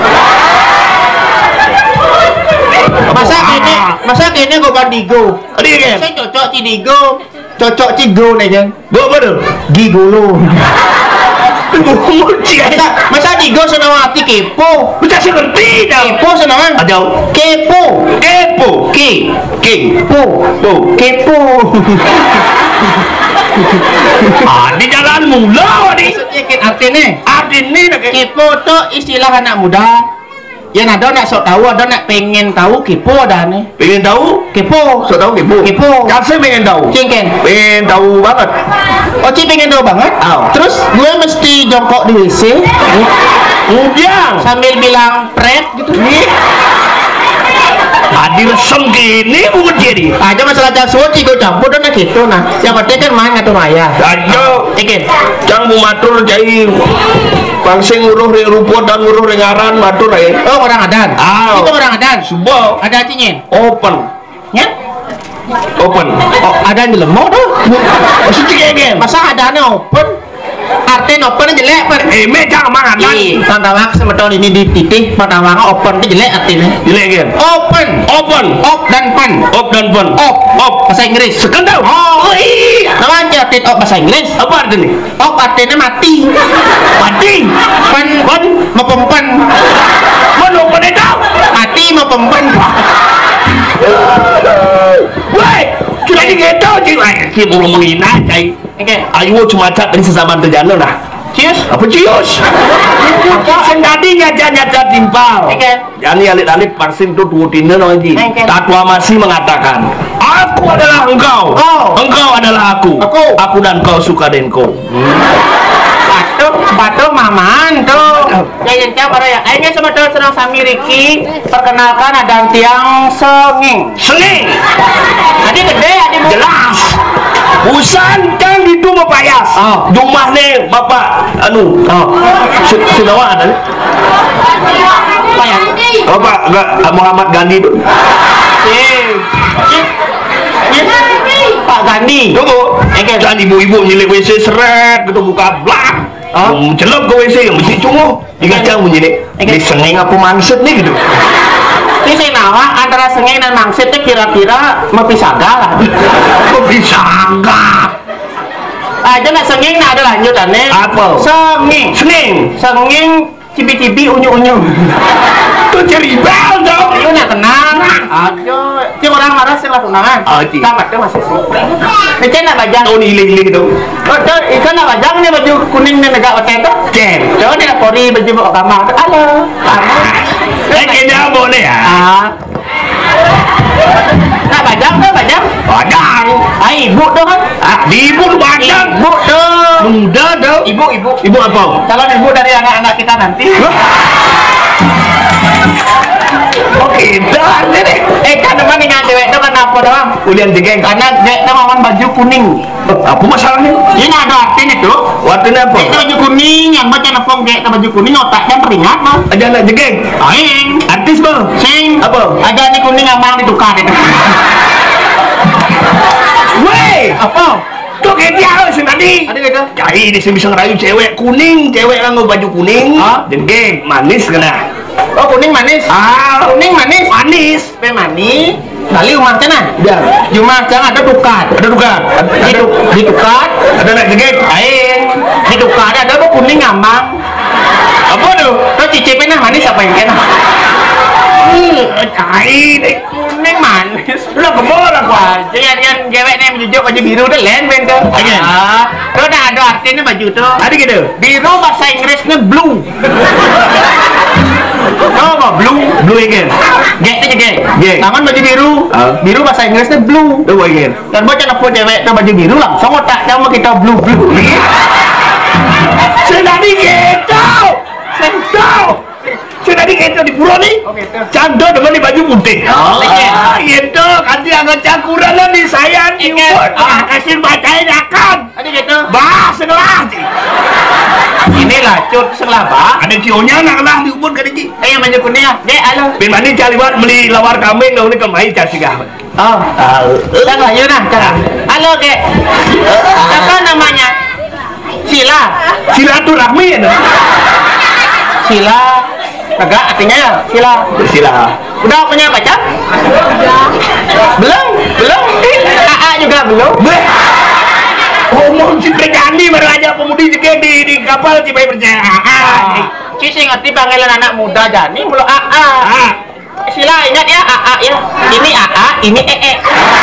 Masa kini, masa kini gue bandigo. Ini kan? Saya cocok Cidigo. Cocok Cigo nih, Jan. Gue apa tuh? Gigolo. Umut sih. Masa, masa Digo senawati kepo. Bisa sih ngerti dah. Kepo senawan. Ada Kepo. kepo. Ke. King. Po. Po. Kepo. Ah, di jalan mula nih. Maksudnya kan artinya Artinya nak kepo tuh istilah anak muda. Yang ada nak sok tahu, ada nak pengen tahu kepo ada nih. pengen tahu? Kepo. So tahu kepo. Kepo. Kasih pengen tahu. Cengken. Pengen tahu banget. Oci pengen tahu banget. Tahu. Terus gue mesti jongkok di W C Kemudian sambil bilang pret gitu. hadir sem gini bukan jadi. Aja masalah jasuh sih gue campur dan gitu nah. Yang penting kan main ngatur ayah. Ayo, Ikin. cang bu matur jai pangsing nguruh ring rumput dan nguruh ring aran matur ya. Oh orang adan. Ah. Itu orang adan. Sebuah Ada cinyin. open, Ya? open. Oh ada di lemot tuh. Maksudnya kayak gini. Masa adanya open? Artinya open jelek per. Eh, me cang mangan kan? Ih, tantawak semeton ini di titik, tantawak open itu jelek artinya. Jelek kan? Open. Open, Op dan pen. op dan pen. Op. Op. Bahasa Inggris. Sekendau. Oh. Oh iya. Nama aja arti op bahasa Inggris. Apa artinya? Op artinya mati. Mati. Pen. Pen. Mau pempen. Mana open itu? Mati mau pempen. Woi, sudah gitu sih. Kita mau menghina cai. Oke. Ayo cuma cat dari sesama terjana lah. Cheers. Apa cius? Sendadi nyata-nyata timpal. Oke. Jadi alit-alit parsin tuh dua tina lagi. Oke. Tatua masih mengatakan, aku adalah engkau. Oh. Engkau adalah aku. Aku. Aku dan kau suka denko. Batu, batu maman tuh. Jadi kita baru ya. Akhirnya semeton senang sami Riki. Perkenalkan ada tiang senging. Senging. Tadi gede, ada Jelas. Busan kan gitu mau payas. Oh. Jumlah nih bapak anu. Oh. Si- Sinawa ada nih. Apa ya? Bapak enggak Muhammad Gandhi tuh. Yes. Yes. Yes. Pak Gandhi. Tunggu. Oke. Dan ibu-ibu nyilik W C seret gitu buka blak. Oh. Hmm, celup ke W C yang mesti cunguh. Digacang bunyi nih. Oke. Ini sengeng apa mangset nih gitu. Ini saya nawa antara sengeng dan mangsit itu kira-kira mau pisaga lah. Kok bisa enggak? Aja nak sengeng nak ada lanjutannya. Apa? Sengeng. Sengeng. Sengeng cibi-cibi unyu-unyu. Tuh ceribel dong. Itu nak tenang. Aduh, si orang marah sih lah tunangan. Oh, iya. Tamat tuh masih sih. Ini nak bajang. Tahun hiling-hiling itu. Oh, tuh, itu nak bajang nih baju kuning nih negak otak itu. Cem. Tuh dia pori baju mau kamar. Halo. Eh kayaknya boleh ya. Ah. Nak bajang tuh bajang. Padang. Ah, ibu tuh kan. Ah, di ibu padang. Ibu tuh. Muda dong. Ibu, ibu. Ibu apa? Calon ibu dari anak-anak kita nanti. Oke, dah nih. Eh, kan teman dengan cewek itu kenapa doang? Ulian jengeng. Karena cewek itu ngomong baju kuning. Apa masalahnya? Ini ada artinya tuh. Waktunya apa? Cewek itu baju kuning, yang baca nepong cewek itu baju kuning, otaknya peringat mah. Aja anak jengeng. Aing. Artis bang. Sing. Apa? Ada nih kuning yang mau ditukar itu. Weh, Apa? tuh kayak dia sih tadi. Ada gitu. Cari di sini bisa ngerayu cewek kuning, cewek yang baju kuning, Hah? jengeng, manis kena. Oh, kuning manis. Ah, Kuning manis. manis. Pe manis. Kali umah cina. Ya, Cuma jangan ada tukar. ada duga. Ada, ada, Ditukar. ada nak jengeng. Aing. Ditukar ada tuh kuning ngambang. cicipin nah manis apa yang kena? Cai deh. Kuning manis. Lu kebol aku. Aja yang yang cewek nih baju baju biru tuh lain ben tuh. Aja. Ah, tuh udah ada artinya baju tuh. Ada gitu. Biru bahasa Inggrisnya blue. Oh, apa blue? Blue again. Gek itu gek. Gek. Tangan baju biru. Ah. Biru bahasa Inggrisnya blue. Blue again. Dan bocah nepuk cewek tuh baju biru langsung otak sama kita blue blue. Sudah gitu. Sentuh. Sudah gitu di pura nih. Oh gitu. Cando dengan di baju putih. Oh, Ah, gitu. Kanti angkat cakuran lah di saya di Ikan. ubud. Ah. Kasih bacain akan. Ada gitu. Bah, setelah sih. Inilah cut selaba. Ada cionya nak lah di ubud kan ini. Eh yang baju kuning ya. Gek halo. Bimani cari buat beli lawar kambing dong ini kemai cari gah. Oh. Jangan yuk nah. Jangan. Halo Gek. Apa namanya? Sila. Silaturahmi ya. Sila. Kagak artinya ya. Sila. Sila. Udah punya pacar? Belum. Belum. A A juga belum. Beh. Ngomong si Prejani baru aja pemudi juga di di kapal Cipai percaya. Ah. Cici ngerti panggilan anak muda Jani mulu A A. Ah. Sila ingat ya A A ya. Ini A A, ini E E.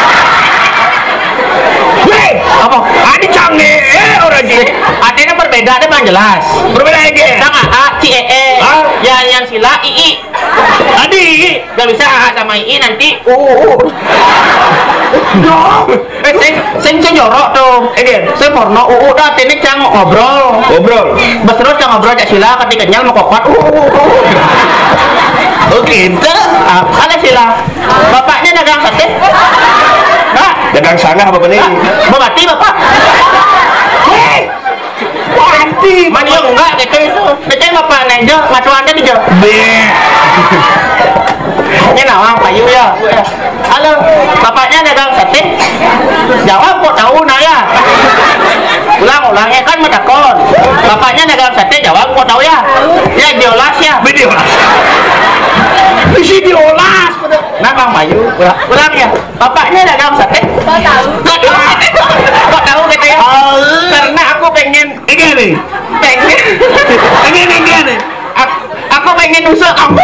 Weh, Apa? ada canggih eh orang ji. Artinya berbeda, ada yang jelas. Berbeda lagi. Sang A A, ci E E. Ah. Yang yang sila I I. Tadi. Gak bisa A A sama I I nanti U U. Dong. Eh, sing sing sing jorok tuh. Eh dia. Sing porno U U dah, ini cang ngobrol. Ngobrol. Bas terus cang ngobrol cak sila ketika kenyal mau kokot. U U. Oke, ente. Ah, ada sila. Bapaknya dagang sate. Enggak. Dagang sanggah apa nih? Bapati bapak. Hei. Wanti. Mani yang enggak gitu itu. Beceng bapak nejo, macuannya di jo. Beh. Ini nawang payu ya. Bu, ya. Halo, bapaknya dagang sate. Jawab kok tahu nah ya. Ulang-ulangnya kan medakon. Bapaknya dagang sate, jawab kok tahu ya. Ya diolas ya. Video lah. Isi diolas. Nah Bang Bayu, ulang, ulang ya. Bapaknya dagang sate. Kok tahu? Kok tahu? Kok tahu gitu ya? Karena aku pengen Ini nih. pengen Ini nih dia nih. aku, aku pengen usah kamu.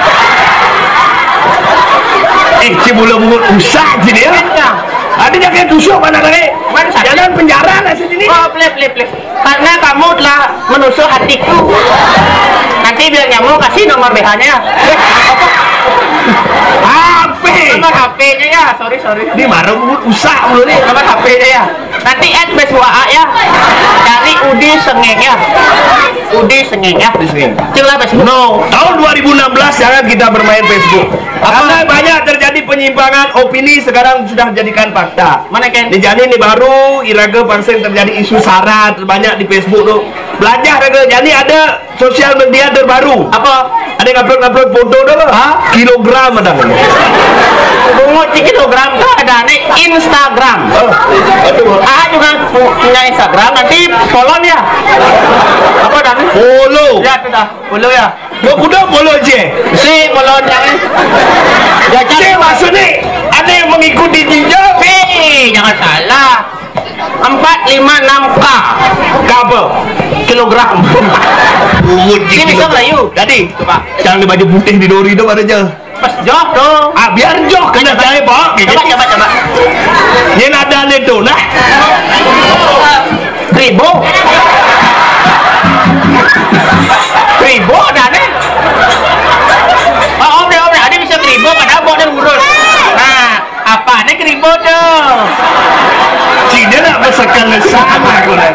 Eh, si bulu mungut usah sini ya. Ada yang kayak tusuk mana lagi? Mana sakit? Jangan penjara lah sini. Oh, please, please, please. Karena kamu telah menusuk hatiku. Nanti biar nyamuk kasih nomor B H-nya ya. Eh, apa? H P. Nomor H P-nya ya. Sorry, sorry. Ini marah mungut usah mulu nih. Nomor H P-nya ya. Nanti add base W A ya. Cari Udi Sengeng ya. Udi Sengeng ya. Di sini. Cila Facebook. No, tahun dua ribu enam belas jangan kita bermain Facebook. Karena banyak terjadi penyimpangan opini sekarang sudah jadikan fakta. Mana Ken? Di Jani ini baru Iraga Pansen terjadi isu sara terbanyak di Facebook tuh. Belajar Raga Jani ada sosial media terbaru. Apa? Ada yang upload-upload foto dah lah. Hah? Kilogram ada. Bungut kilogram tuh ada nih Instagram. Oh, aduh. Ah juga pu- punya Instagram, nanti follow ya. Apa dah nih? Follow. Ya sudah, follow ya. Gua kuda follow je. Si follow jangan. Ya Je jangan maksudnya ada yang mengikuti jinjau. Eh, jangan salah. Empat lima enam K Kabel. kilogram. Ini bisa Melayu. Jadi, coba jangan di baju putih di dori itu ada je. Pas joh dong. Ah, biar joh kena saya, Pak. Coba coba coba. Ini ada itu nah. Ribu. Ribu ada nih. Oh, om deh, om deh. Ada bisa ribu, kadang bawa dan urus. Nah, apa nih ribu tuh? Cina nak masakan sama aku lah.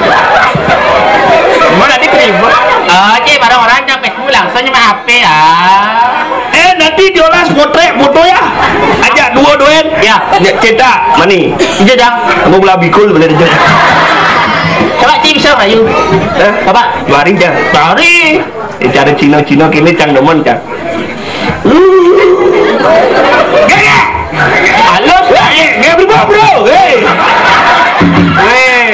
Mana di ribu? Oh, jadi barang orang yang Facebook langsung nyampe H P ya. Eh, nanti diolas potret foto ya. Ajak dua doen. Ya. Ya, cetak. Mani. Iya dah. Aku belah bikul boleh dia. Coba Ci bisa Melayu. Eh, Coba. Bari je. Sorry. Eh, cara Cina-Cina kini cang demen cang. Gaya. Halus. Eh, gaya berubah bro. Hey. Weh.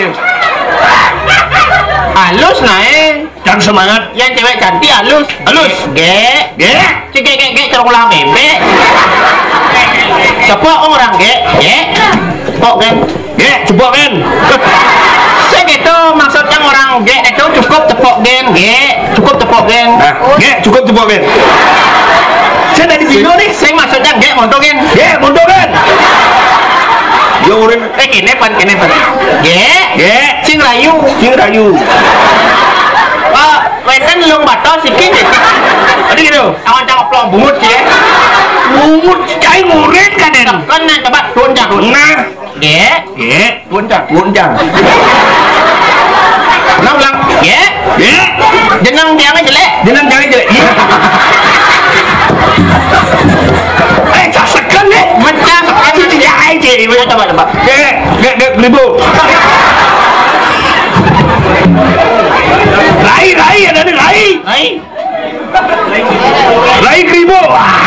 Halus nah eh. Cang semangat. Yang cewek cantik halus. Halus. Ge. Gaya. Cik ge ge ge cerong ulang bebek. Cepok orang ge. Ge. Cepok ge. Gaya, coba men. Saya gitu maksudnya orang ge itu cukup cepok gen ge. Cukup tepok gen. Nah, ge cukup tepok gen. Saya dari Cino nih. Saya maksudnya ge montok gen. Ge montok gen. Yo urin. Eh kene pan kene pan. Ge. Ge. Cing rayu. Cing rayu. Oh, wetan lung bato sikit. Ada gitu. Awan jangan plong bungut sih. Mungut cai murid kan den. Kan nah coba tunjang. Nah. Ge. Ge. Tunjang. Gunjang. Ulang ulang. Ge. Ge. Jenang dia jelek. Jenang jangan jelek. Eh, sasekan deh. Macam Aji ya aja. coba coba. Ge, ge, ge, ribu. Rai, rai, ada nih rai. Hai. Rai kribo.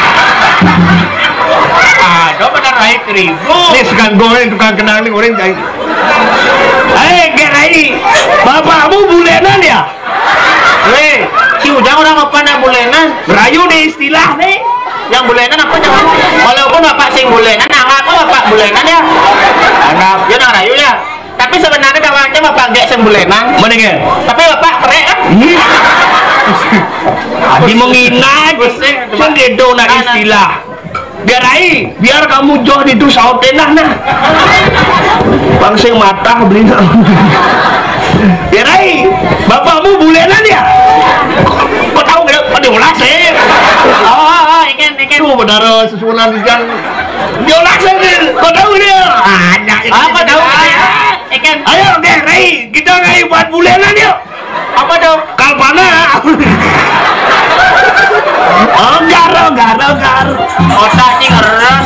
Ah, coba dah rai ribu. Ini sekarang goreng, tukang kenal nih goreng jahit. Eh, ge rai. Bapakmu bulenan ya? Weh, si ujang orang apa nak bulenan? Rayu nih istilah nih. Yang bulenan apa jangan? Walaupun bapak sing bulenan, anak aku bapak bulenan ya. Anak, dia nak rayu ya. Tapi sebenarnya kawannya bapak gak sing bulenan. Mana ge? Tapi bapak keren kan? Adi menghina, menggedo nak istilah. Biar rai, biar kamu jauh di tu saut tenah nah. Bangsing mata beli nak. Biar rai, bapakmu bulenan ya? Kau tahu gak? Pada ulas eh. Oh, oh, oh, ikan, ikan. Tuh benar susunan yang dia ulas eh. Kau tahu dia? Ada. Apa tahu? Ikan. Ayo deh rai, kita rai buat bulenan yuk. Apa tuh? Kalpana. Oh, garo, garo, garo. Otak sih keras.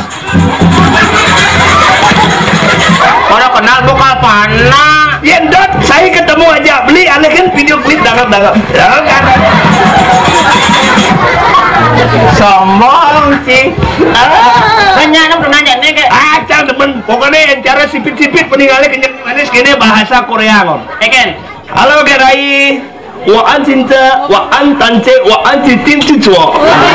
Kalau kenal bukan pana. Yendot, saya ketemu aja beli aneh kan video klip dangap-dangap. Ya kan. Sombong sih. Banyak nam nanya nih kayak. Ah, cang temen. Pokoknya cara sipit-sipit peninggalnya kenyang manis kini bahasa Korea kon. Ikan. Halo gerai. Waan cinta, waan tance, waan citin cicuo.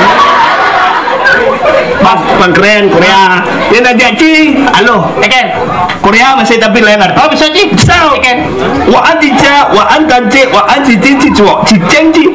Pas bang keren Korea. Dia aja ci. Halo. Ikan. Korea masih tapi lengar. Oh bisa sih. Bisa. Ikan. Waan cinta, waan tance, waan citin cicuo. Ciceng ci.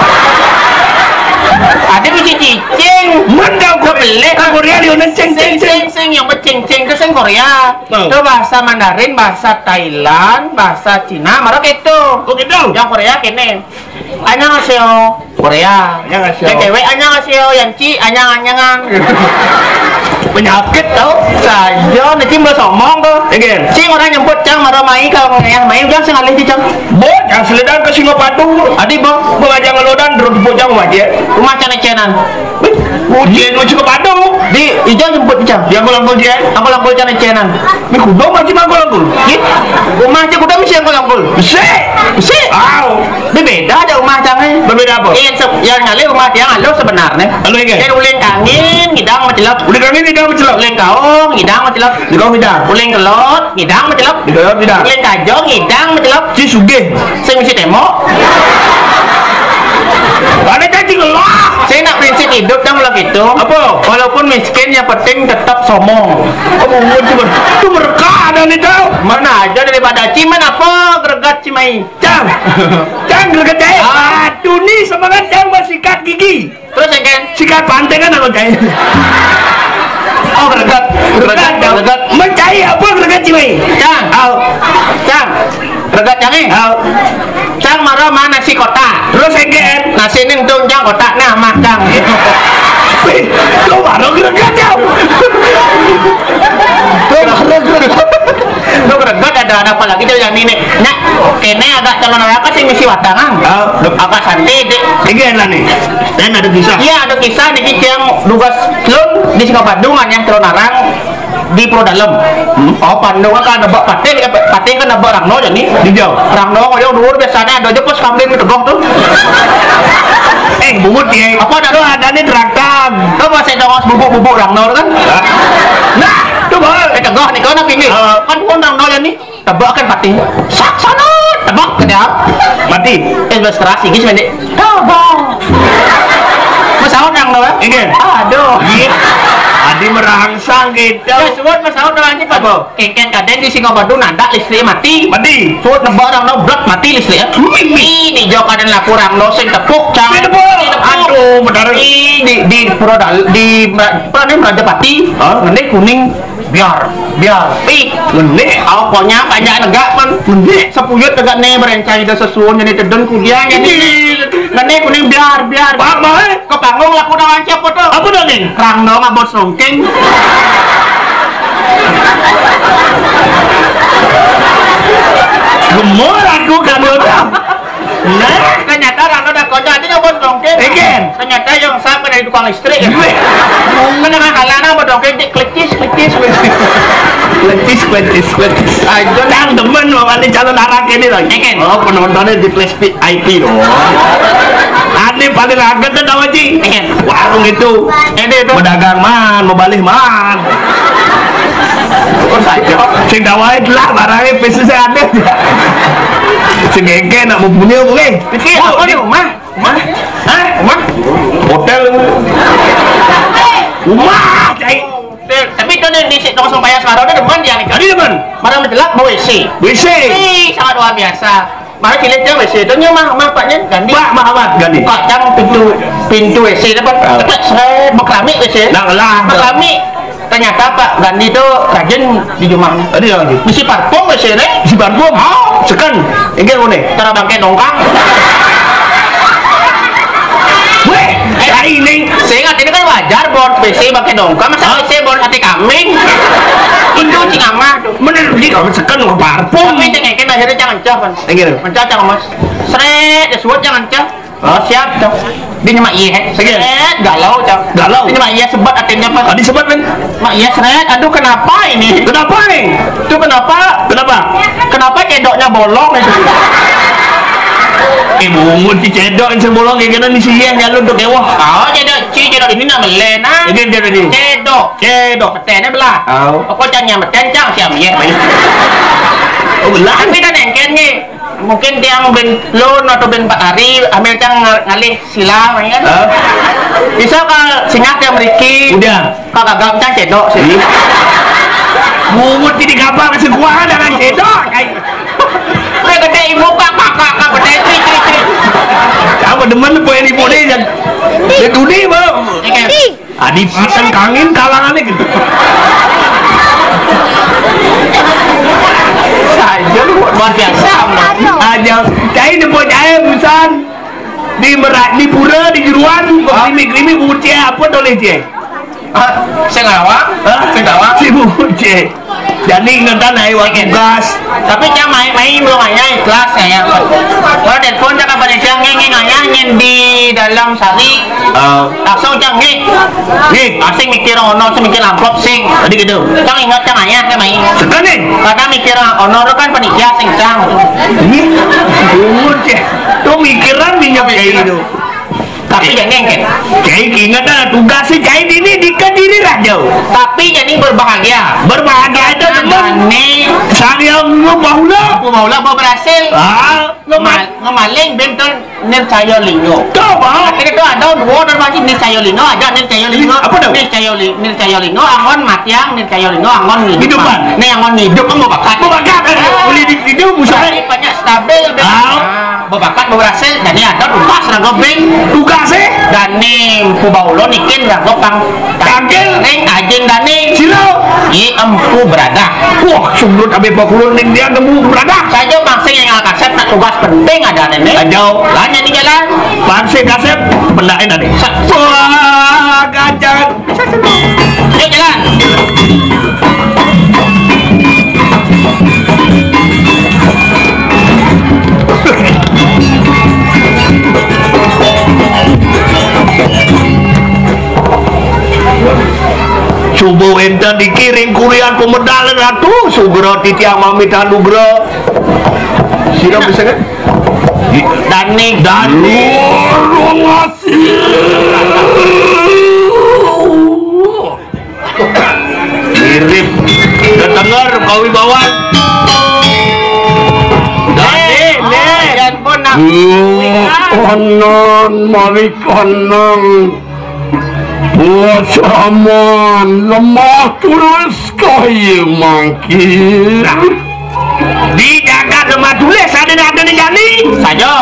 Ada biji cicing. Mandau kau beli. Korea dia nak ceng ceng Sing ceng. sing sing yang becing-cing itu sing Korea. Oh. Itu bahasa Mandarin, bahasa Thailand, bahasa Cina, marah gitu. Oh gitu. Yang Korea kene. Annyeonghaseyo Korea. Annyeonghaseyo. Yang cewek annyeonghaseyo, yang ci anyang-anyangan. Penyakit tau. Saja nanti mau sombong tuh. Again. Cing orang nyemput cang marah main kalau ngeyang main udah sing alih cang. Bot yang seledan ke Singapura. Adi bo, Mengajak ngelodan terus bojang wajah. rumah cane-cenan. Ujian mau Singapura. Di ijo nyemput cang. Dia ngulangkul dia. Aku langkul cane-cenan. Ini kudo macam aku langkul. Git. Rumah aja kuda mesti yang langkul. Bisa. Mesti. Aw. Ini beda ada rumah cangnya. Berbeda apa? Yang se- yang ngalih rumah dia ngaluh sebenarnya. Halo ini. Yang uling kangin, ngidang mencelap. Udah kami tidak mencelok. Uling kaung, ngidang mencelap. Di kau tidak. Uling kelot, ngidang mencelap. Di kau tidak. Uling kajong, ngidang mencelap. Si suge. Saya mesti temo. Ada cacing lah. Saya nak prinsip hidup dan ulang itu. Apa? Walaupun miskin, yang penting tetap somong. Kamu mau coba. Itu mereka ada nih tau. Mana aja daripada ciman apa gregat cimai. Cang. Cang greget cai. Ah. Aduh nih semangat cang masih sikat gigi. Terus ya kan? Sikat pantai kan aku cai. Oh gregat, gregat, gregat. Mencai apa greget cimai? Cang, Au. cang, gregat canggih. Au. Cang marah mana nasi kotak. Terus enggen. Nasi ini untung cang kotak nah makan. Wih, kau baru greget cang. Kau baru greget. Lu greget ada ada apa lagi tuh yang ini? Nak, kene agak calon neraka sih misi watangan. Au. Agak santai deh. Enggen lah nih. Dan ada kisah. Iya ada kisah di yang dugas lun di Singapura yang telur narang di Pulau Dalam. Hmm? Oh pandungan kan ada bak pating, eh, pating kan ada bak rangno jadi. Di jauh. Rangno kalau dulu biasanya ada aja pas kambing itu gong tuh. Eh, bubut ya. Apa ada Tuh ada nih drakam. Tuh pas saya dongos bubuk-bubuk rangno kan? Nah, tuh bal. Eh tegah nih kau nak ini. Uh. Kan pun rangno jadi tebak kan pating. Sak sana tebak ke dia. Mati. Eh ilustrasi gitu pendek. Tebak. Mas awak yang doa. Ingat? Aduh. Iya. Adi merangsang gitu. Ya suwut masalah doang ini Pak. Kengken kaden di Singapura nanda listrik mati. Mati. Suwut nebak orang no blok mati listrik. Ini jo kaden lah kurang no sing tepuk cang. Aduh, benar. Di di Prodal di Prodal Rajapati. Ngene kuning biar biar pi ngene pokoknya banyak negak man ngene sepuyut tegak ne berencana ida sesuon jadi tedon kudian jadi ngene kuning biar biar Pak bae kepanggung laku dawan siapa tuh apa dongeng rang dong abot songking gemor aku kan udah nah ternyata rang udah konyol aja abot songking Egen. ternyata yang sampai dari tukang listrik ya mungkin dengan halana abot songking klikis klikis Kletis, kletis, kletis. Ayo nang demen mawani calon arak ini loh. Egen. Oh penontonnya di Flash I P loh. Ane paling agak kan tahu Ji. Egen. Warung itu. Ini itu. Pedagang man, mau balik man. Oh saja. Sing dawai lah barangnya pesu saya ada. Sing ege nak mau punya boleh. Pikir apa di rumah? Rumah? Hah? Rumah? Hotel. Rumah, cai. Tapi itu nih di situ kosong payah sekarang udah demen dia nih. Tadi demen. Barang menjelak bawa W C. W C. Ih, sangat luar biasa. Mari cilik dia W C itu nyamah mah paknya ganti. Pak Mahamat ganti. Pak jam pintu pintu W C dapat. Tapi saya berkeramik W C. Nah lah. Berkeramik. Ternyata Pak Gandhi itu rajin di rumahnya. Tadi lagi. Misi parfum W C nih. Si Bandung. Oh, sekan. Enggak ngene. Cara bangke nongkang. Weh, cai nih. Saya ingat ini kan wajar bon W C pakai dongkang, masa W C bon hati kambing. Itu cing amah tuh. Bener di kalau sekan nggak parfum. Tapi ceng kan akhirnya jangan cah kan. Enggak. Mencah jangan mas. Seret, ya suat jangan cah. Oh siap cah. Dia nyemak iya. Seret, galau cah. Galau. Dia nyemak iya sebat hatinya pas. Tadi sebut men. Mak iya seret. Aduh kenapa ini? Kenapa nih? Itu kenapa? Kenapa? Kenapa cedoknya bolong itu? Eh mungut di cedok yang sebolong kayak gini nih sih yang nyalun tuh kewah. Oh cedok, ci cedok ini nama lena. Ini dia tadi. Cedok, Cedok. metennya belah. Oh. Apa canya meten cang siam ya. Oh belah. Tapi kan engken nih. Mungkin dia yang ben loan atau ben empat hari ambil cang ngalih sila kan. Hah? Bisa kalau singat yang meriki. Udah. Kalau gagam cang cedok sih. Mungut di kapal masih kuah dengan cedok kayak. Weh gede ibu pak kakak kakak gede tri tri tri. Kamu demen poin ibu nih yang ya duni bang. Adi paten kangin kalangannya gitu. Saja lu luar biasa. Aja, cai di poin cai busan di merak di pura di jeruan krimi krimi buce apa boleh cai? Ah, saya ngawak, saya ngawak. Si buce. Jadi ngetan ayo tugas. Tapi jangan main-main belum aja ikhlas saya. Kalau telepon jangan pada siang ngeng ngeng di dalam sari. Langsung jangan ngeng. Nih, Asing mikir ono, mikir amplop sing. tadi gitu. Jangan ingat jangan ayah kan main. Sekarang Karena mikir ono itu kan panitia sing cang. ini buce. Tuh mikiran minyak kayak gitu. Tapi jangan ngeng. Kayak ingat ada tugas si cai ini di kediri raja. Tapi jadi berbahagia. Berbahagia itu teman. Nih, Saya mau bahula. aku mau lah mau berhasil. Ah, Ngemal, ngemaling bentar Nircayo Linggo. coba. Akhirnya itu ada dua dan masih Nircayo Linggo, ada Nircayo Linggo. Apa tuh? Nircayo Linggo, Nircayo Linggo, angon matiang, Nircayo Linggo, angon hidup. Hidupan. Nih angon hidup, kan mau bakat. Mau bakat, boleh di hidup musuh. Jadi banyak stabil. Ah. Mau bakat, mau berhasil, dan ini ada tugas rago beng. Tugasnya Dan nih, Pubaulo nikin rago pang. Kangkel. Ring ajin dan nih. silo. I empu berada. Wah, sungguh kami bakulun ning dia nemu beradak. Saja bangsa yang kasep nak tugas penting ada nenek. Ajau. Lanya di jalan. Bangsa kasep bendain tadi. Wah, gajah. Yuk jalan. Subuh enten dikirim kurian pemedalan ratu sugro titiang mamita nugra. Sira bisa kan? Dani Dani mirip kedengar kawi bawan Dani nih Yan pun nak konon mami konon Wasaman lemah tulus kaya mangkir. Dijaga lemah tulis ada ada nih jani. Saja.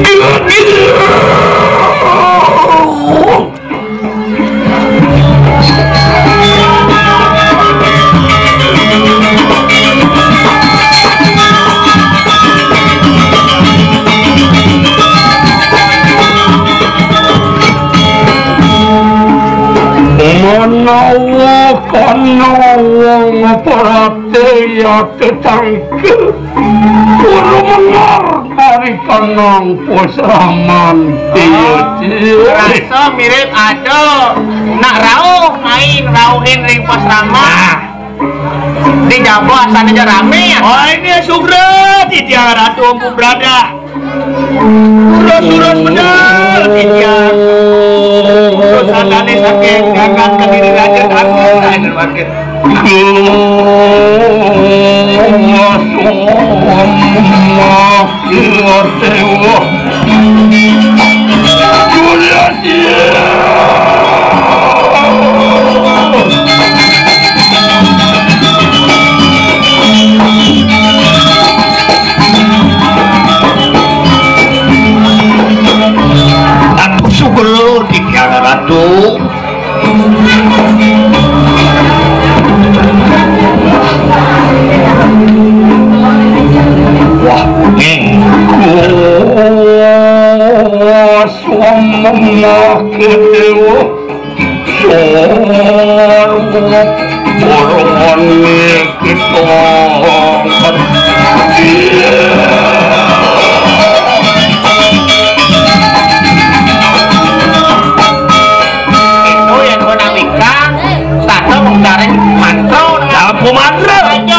Menawa kana wong prateya tetangke kudu mengar dari kanang posraman tiyo-tiyo. Rasa mirip ada nak rauh main rauhin ring pos ramah. Di Jabo asalnya aja rame ya. Oh ini Sugra di tiang Ratu Empu Berada. Surus-surus benar di tiang. Terus adanya sakit ganggan ke diri raja takut saya berpakir. Aku syukur di tiang Ratu. Wah, nih. Suamama kedewa sorwa borone kita Itu yang kau nawikan satu mengdaring mantra Apa mantra?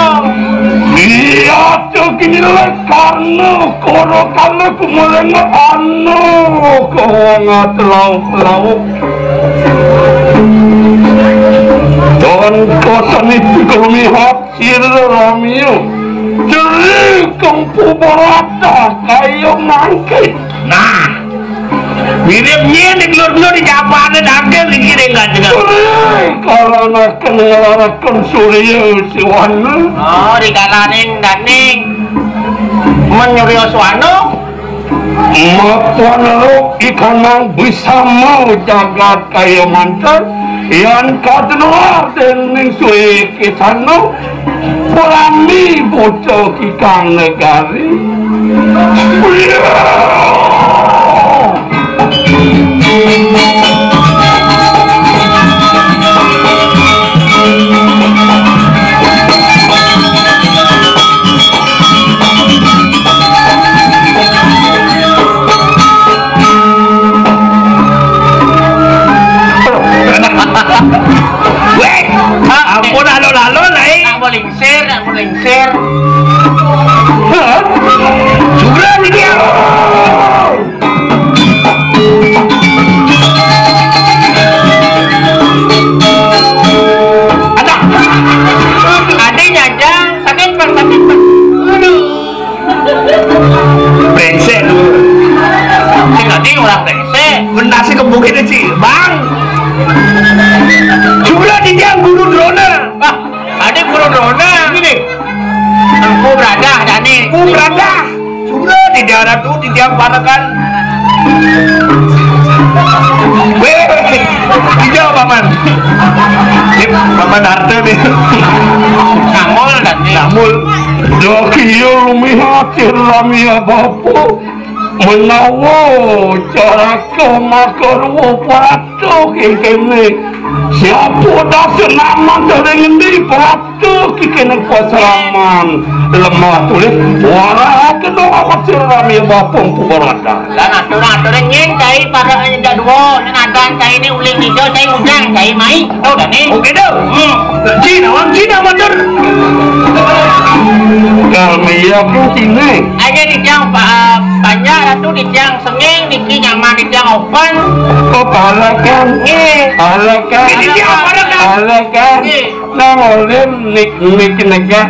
iya cekinilah karena koro karena kumulena anu kewanga telau-telau dan kosan itu kami hasil Ramio jadi kampu berata kayu mangkit. Nah, miripnya nih gelur-gelur di Japan daging dikirim nggak juga. Kalau nak kenalakan Surya Siwana. Oh dikalanin daning menyuruh Oswano. Matuan lo ikan yang bisa mau jagat kayu mantan yang kadua dening suwe kisano berani bocor ikan negari. Weh, ampun lalu-lalu lah eh. Nak boleh lingsir, nak boleh lingsir. Sugra nih dia. Ada. Ada nyajang, sakit per sakit per. Aduh. Brengsek lu. Si tadi orang brengsek. Menasi kebukit sih, Bang. Sugra di dia guru drona. Wah, ada guru drona. Ini. Empu berada Dani. Ku berada. Sugra di daerah tuh di tiang panakan. Weh, tidak paman. Ini paman harta nih. Ngamul Dani. Namul. Dokiyo lumihatir lamia bapo menawa cara kemakarwo pato kikene siapa dah senaman dari ngendi pato kikene pasraman lemah tulis wara kedua hasil lamia bapo pubarada Dan atur-atur nyen cai pada ada dua. Nyen ada cai ini uling hijau cai ujang cai mai. Tahu Dani? Oke dah. Cina, orang Cina bener. kalmia pun sini Aja di tiang pa, banyak ratu di tiang sengeng, di ki nyaman di tiang open. kepalakan Eh, alakan Ini dia apa dah kan? alakan nangolin nik nik negak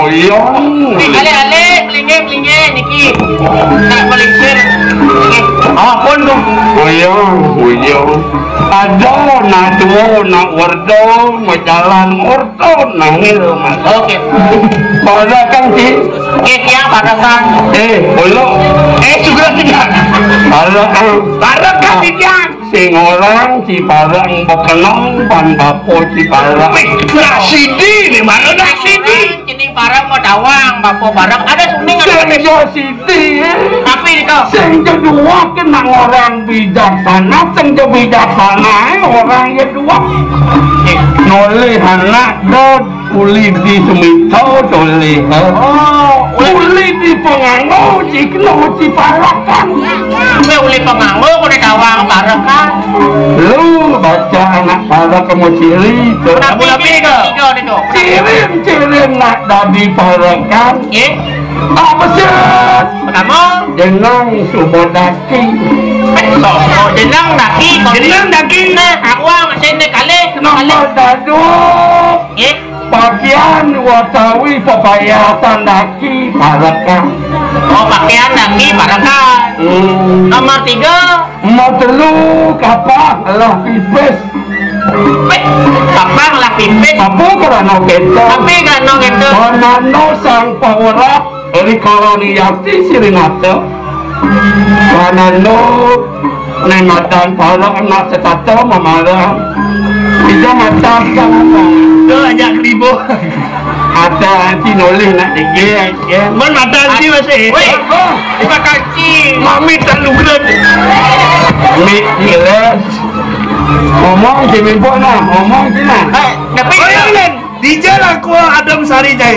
ngoyong-ngoyong ale ale, pelinge pelinge, niki nak belingsir. Apapun tuh. Iya, iya. Ada nak tuh nak wardo, majalan wardo nangil mas. Oke. Pada kan sih. Oke, yang barakan. Eh, belum. Eh, juga tidak. Barakan. Barakan tidak. Sing orang si barang bekenong pan bapo si barang. Nasidi nih mana nasidi? Ini barang mau dawang, bapo barang ada suning ada. Sing nasidi. Tapi itu. Sing kedua kena orang bijaksana, sing bijaksana orang kedua. Noleh anak dod uli di semito toleh. Oh, uli di penganggo jikno si parakan. Gue uli penganggo kau dawang barang kan. Lu baca anak para kamu ciri tu. Tapi tapi itu. Cirim cirim nak dari parakan. Eh, Apa sih? kamu? Jenang subodaki. So, so jenang daki, jenang daki. Awang sini kali, Nama daduk. Eh, Pakaian watawi papayatan daki parakan. oh pakaian daki barakan. Hmm. Nomor tiga, Mau telu kapal lah pipes. pet, kapang lah pipit. Apa kerana kita? Tapi kan nong itu. Konano sang pawara eri koloniasi Sirinata. Konano nematan para anak setata mamara. Tidak mata kamu. Tuh ajak ribu. Ada sinoleh nak digigit. Ya. Man mata anti masih. Weh, terima kasih. Mami tak lugret. Mi miles. Ngomong si Mimpo nah, ngomong si nah. Eh, tapi Bayangin, di jalan aku Adam Sari Jai.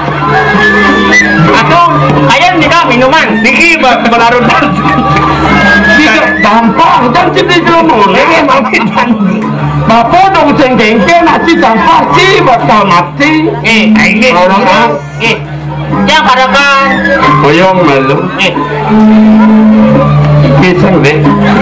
atau ayam juga minuman. Diki berlarut. Tidak gampang dan jadi jelmu. Eh, mami dan. Bapak dong cengkengke nasi gampang sih bakal mati. Eh, Ini Orang ah, eh, yang barakan. boyong malu. Eh, Pisang deh.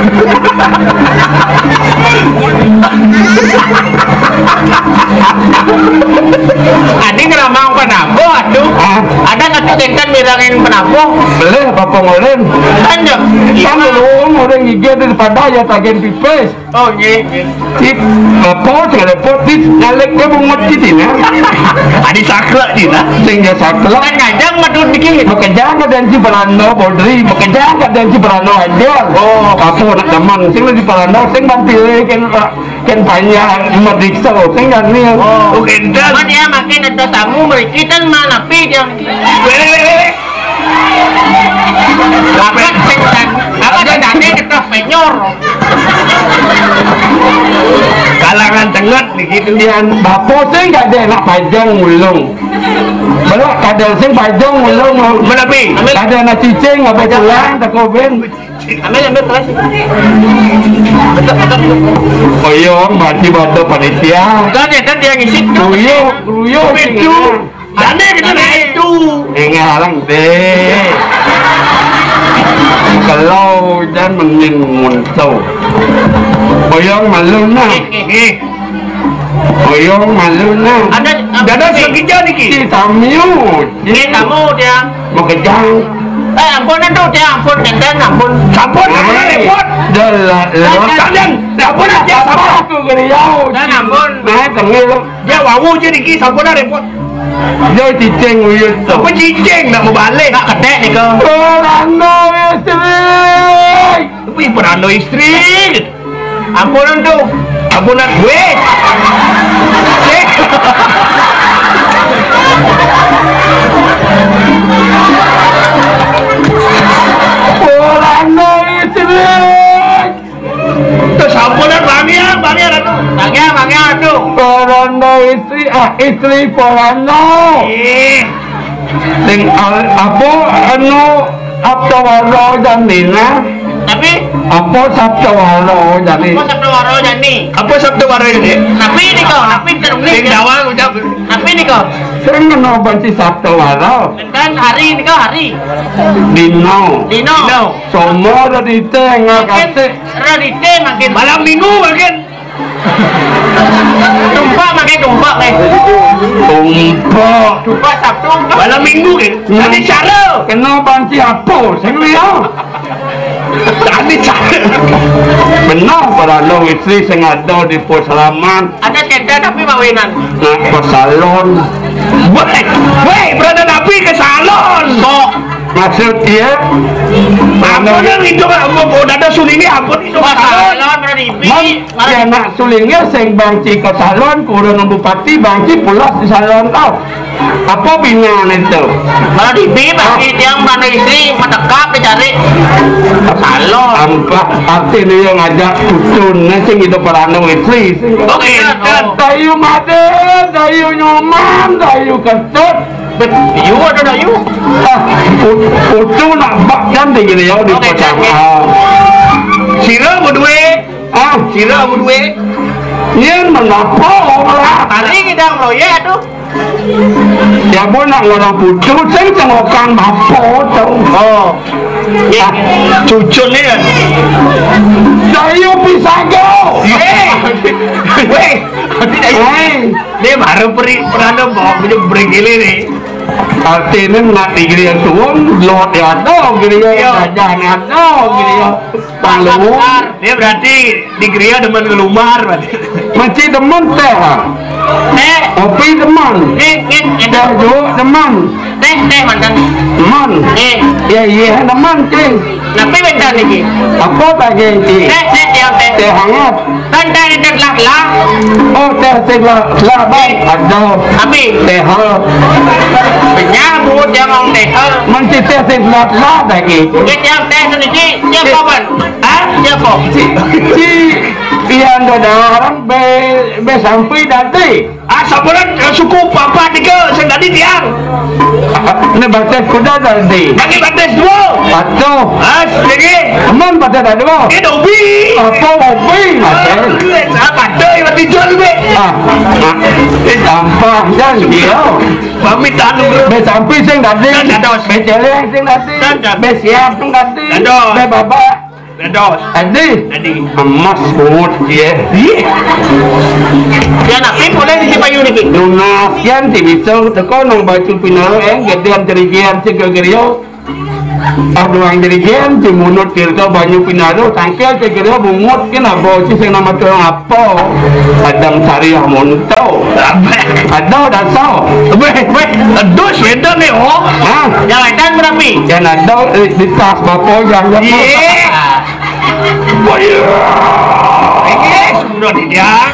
Adi ngeramang penabuh, aduh. Ah, Ada nggak cengkan bilangin penabuh? boleh bapak ngolen. Kan ya? Kamu lu orang gigit daripada ya tagen pipes. Oh, iya. Tip bapak jangan repot tip nyalek ke bungut gitu ya. Adi sakla di nah. Sehingga sakla. Kan ngajang madun dikit. Bekerja nggak dan si Parano Bodri, bekerja nggak dan si Parano aja. Oh, kamu nak teman, sing di Parano, sing bantu ken ken banyak meriksa, sing kan ni. Oh, kental. Cuman ya makin ada tamu kita mana pi dia. Wele wele wele. Apa cengkan? Apa dane kita penyor. Kalangan tengah begitu. Kemudian bapak sing nggak ada nak pajang mulung. Belak kadal sing pajang mulung. Menapi. Ada nak cicing apa pulang tak kau ben. Ambil ambil terus. Oyong mati batu panitia. Kan ya kan dia ngisi. Ruyo, ruyo Itu. Dane kita naik itu. Engalang deh. Kalau dan mending muntau. Oyong malu na. Eh, Oyong malu na. Ada dada sekejap dikit. Si Tamiu. Ini kamu dia. Mau kejang. Eh ampun itu dia ampun enten ampun. Sampun apa repot? Dalah, dalah. Kalian, sampun aja Apa sampun. aku geriau? Dan ampun. Nah, tengil. Dia wawu je dikit sampun repot. Dia cicing uyut tu. Apa cicing nak mau balik? Tak kedek ni ke. Perano istri. Tapi perano istri. Ampun itu. Ampunan gue. Eh. Perano istri. Terus ampunan bangnya, bangnya ratu. Bangnya bangnya itu. Perano istri, ah istri Perano. Eh. Sing al- apa anu apa waro dan nina Tapi apa sabtu waro dan kok nina sabtu waro jadi. Apa sabtu baru ini? Tapi ni kau, tapi terus Sing ni. dawang ucap. Tapi ni kau. sing no banci sabtu waro Dan hari ni kau hari. dino Dino. semua dari tengah Makin kate radite makin Malam minggu makin. Tumpak pakai tumpak nih. Tumpuk. Tumpak Sabtu. Malam minggu kan? Tadi cara. Kena banci apa? Saya lihat. Tadi cara. Benar para lo istri saya ada di pos halaman. Ada sepeda tapi mawinan. Nak ke salon. Woi, woi, berada napi ke salon. Kok Maksud dia? Ampun yang itu kan, ampun ada sulingnya, ampun itu Pak salon. salon berani Mam, bi. dia nak sulingnya sing bangci ke salon, kurang bupati bangci pulas di salon tau. Apa binaan itu? Malah di bi bagi yang mana istri mendekat dicari salon. Ampak arti dia ngajak kutun, sing itu peranu istri. Oke, kan. Dayu made, dayu nyoman, dayu kentut. Yu ada dah yu. Kutu nak bak kan di gini ya di Oke, pocang. oke. Sira berdua, Ah, sira berdua. Yen menapo lah. Tadi kita ngeloye tuh. Ya pun nak orang putu, sing cengokan mapo tu. Oh. Ah, cucun ni kan. Dayu pisago. Hei, weh, Hei, dia baru peri pernah bawa punya bergili ni. arti ni nak di gini turun, lot dia ada, gini ya, jajan ada, gini ya, palu. Dia berarti di geria demen ngelumar berarti. Macam teman teh, Teh, kopi teman, nih, nih, teh itu. juga teman, Teh, teh mantan. teman. Nih, Ya iya teman cing. tapi bentar nih. Apa tadi cing? Teh, teh, teh, teh. Teh hangat. Kan teh itu lah lah. Oh teh teh lah lah baik. Ada Tapi teh hal. penyambut yang ngomong teh. Manci teh teh lah lah lagi. Dia yang teh sendiri siapa kan? Ah, siapa? Si pian orang be be sampai tadi. Ah, sabaran suku papa tiga, saya tadi tiang. Ini baca kuda tadi. Bagi batas dua. Atau Ah, lagi. teman baca tadi boh. Ini dobi. Apa mobil macam? Apa doi mati jual be? Ah, sampah jangan dia. Pamit anu bro. Be sampai sing tadi. Dan dados. Be celeng sing tadi. Dan dados. Be siap sing tadi. Dados. Be baba. Dados. Tadi. Tadi. Emas pungut dia. Dia napi boleh di payu nih. Lunas yan ti bisa teko nang baju pinaro eh gedean terigian cegeriyo. Ah doang terigian ti munut kirka banyu pinaro tangkel cegeriyo bungut kena boci sing nama tuang apa. Adang cari amonto. Ada dasau. Weh, weh, dus wedang ni oh. Ah, Jawatan berapa? yan ada eh, di tas bapo yang Ye. Boy. Ini sudah di dia.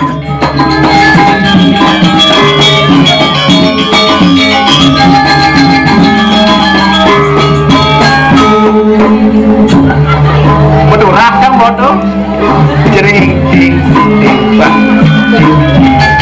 Bedurah kan bodoh. Jering, jering, jering.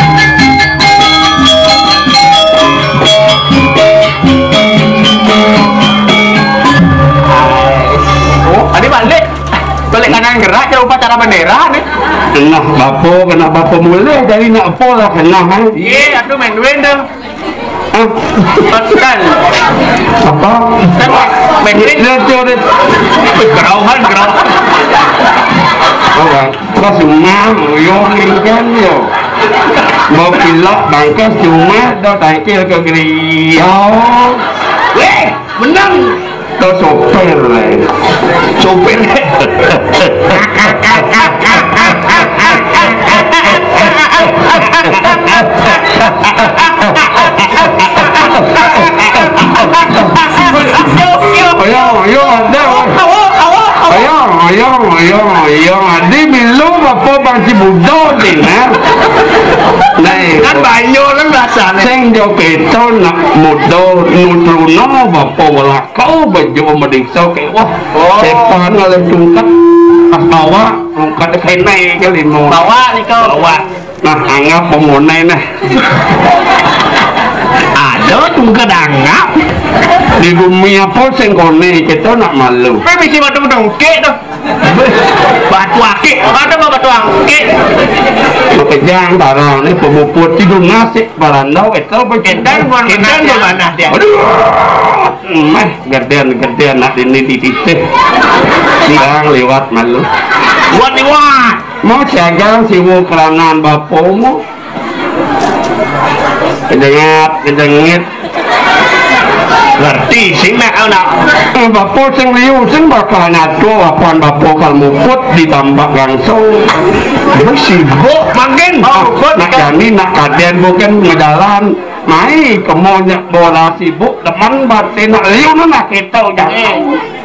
Oh, tadi balik. Balik kanan gerak jauh upacara bendera nih. Kena bapo, kena bapo mulai dari nak apa lah kena ha. Iya, aduh main duit dong. Ah, Kan, apa? kan main duit. Dia curi. Gerauhan, gerauhan. Orang, kau cuma yo kan yo. Mau pilot bangkes cuma dah tangkil ke geria. Weh, menang. Kau sopir lah. Sopir. Ayo, ayo ada. Ayo, ayo, ayo, ayo. Adi bilu apa bangsi budo ni na. Nih, Kan banyo lang rasanya. sing jo keto nak mudo nutruno bapo wala kau baju medikso ke wah. Sepan oleh tungkat. Pas bawa tungkat kene ke limo. Bawa nih kau. Bawa. Nah, anggap pemunai nah. Ada tungkat anggap. Di bumi apa sing kone kita nak malu. Tapi mesti batu dongke tuh. Batu akik. Ada mau batu angke. Makejang barang ni pemuput tidur nasi barandau itu Kendan bukan Kendan di mana dia? Aduh, meh gedean gedean nak ini di titik. Yang lewat malu. Buat liwat. mau jagang siwu kelanan bapamu kedengat kedengit ngerti sih nek anak bapak sing liu sing bakal nyatu apaan bapak kal muput ditambah langsung sibuk makin nak jani nak kaden bukan ngedalan mai kemonyak bola sibuk teman batin nak liu nak kita jangan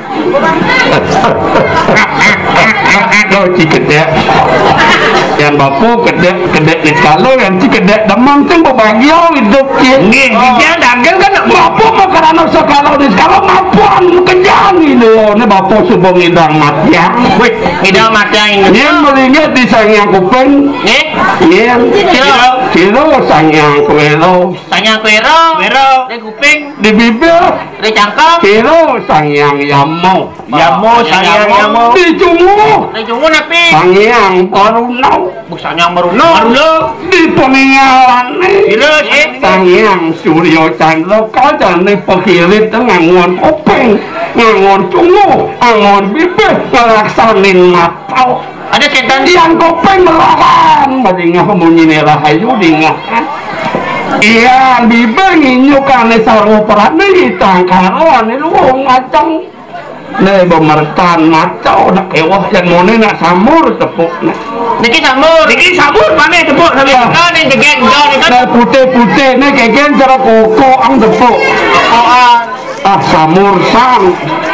Kalau cikadek yang bapu kedek kedek ni kalau yang cikadek demam tu berbahagia hidup dia. Ni dia dagang kan bapu makanan sekalo ni kalau mapuan kenyang ini. Ni bapu subong hidang matya. Wih, hidang matya ini. Ni melihat di sangyang kuping. Ni? Ni. Kilo. Kilo sangyang kuelo. Sangyang kuelo. Kuelo. Di kuping. Di bibir. Di cangkok. Kilo sangyang yamo. Yamo sangyang yamo. Di cungu. Di cungu napi. Sangyang barunau. Sangyang baruno. Baruno. Di peninggalan ni. Kilo sih. Sangyang Suryo Chandra kau jangan pakirit ngangon kuping, ngangon cungu, ngangon bibir, ngelaksanin matau. Ada setan yang kuping melawan, madingah munyi rahayu dingah. Iya, bibir nginyukan saru perani tangkaran ni luang ngacang. Nih bemertan macau nak kewah yang mone nak samur tepuk nak. Niki samur. Niki sabun mana tepuk sampai Kau ni gegek kau ni kan. Nih putih-putih nih keken cara koko ang tepuk. Kokoan. Ah samur sang.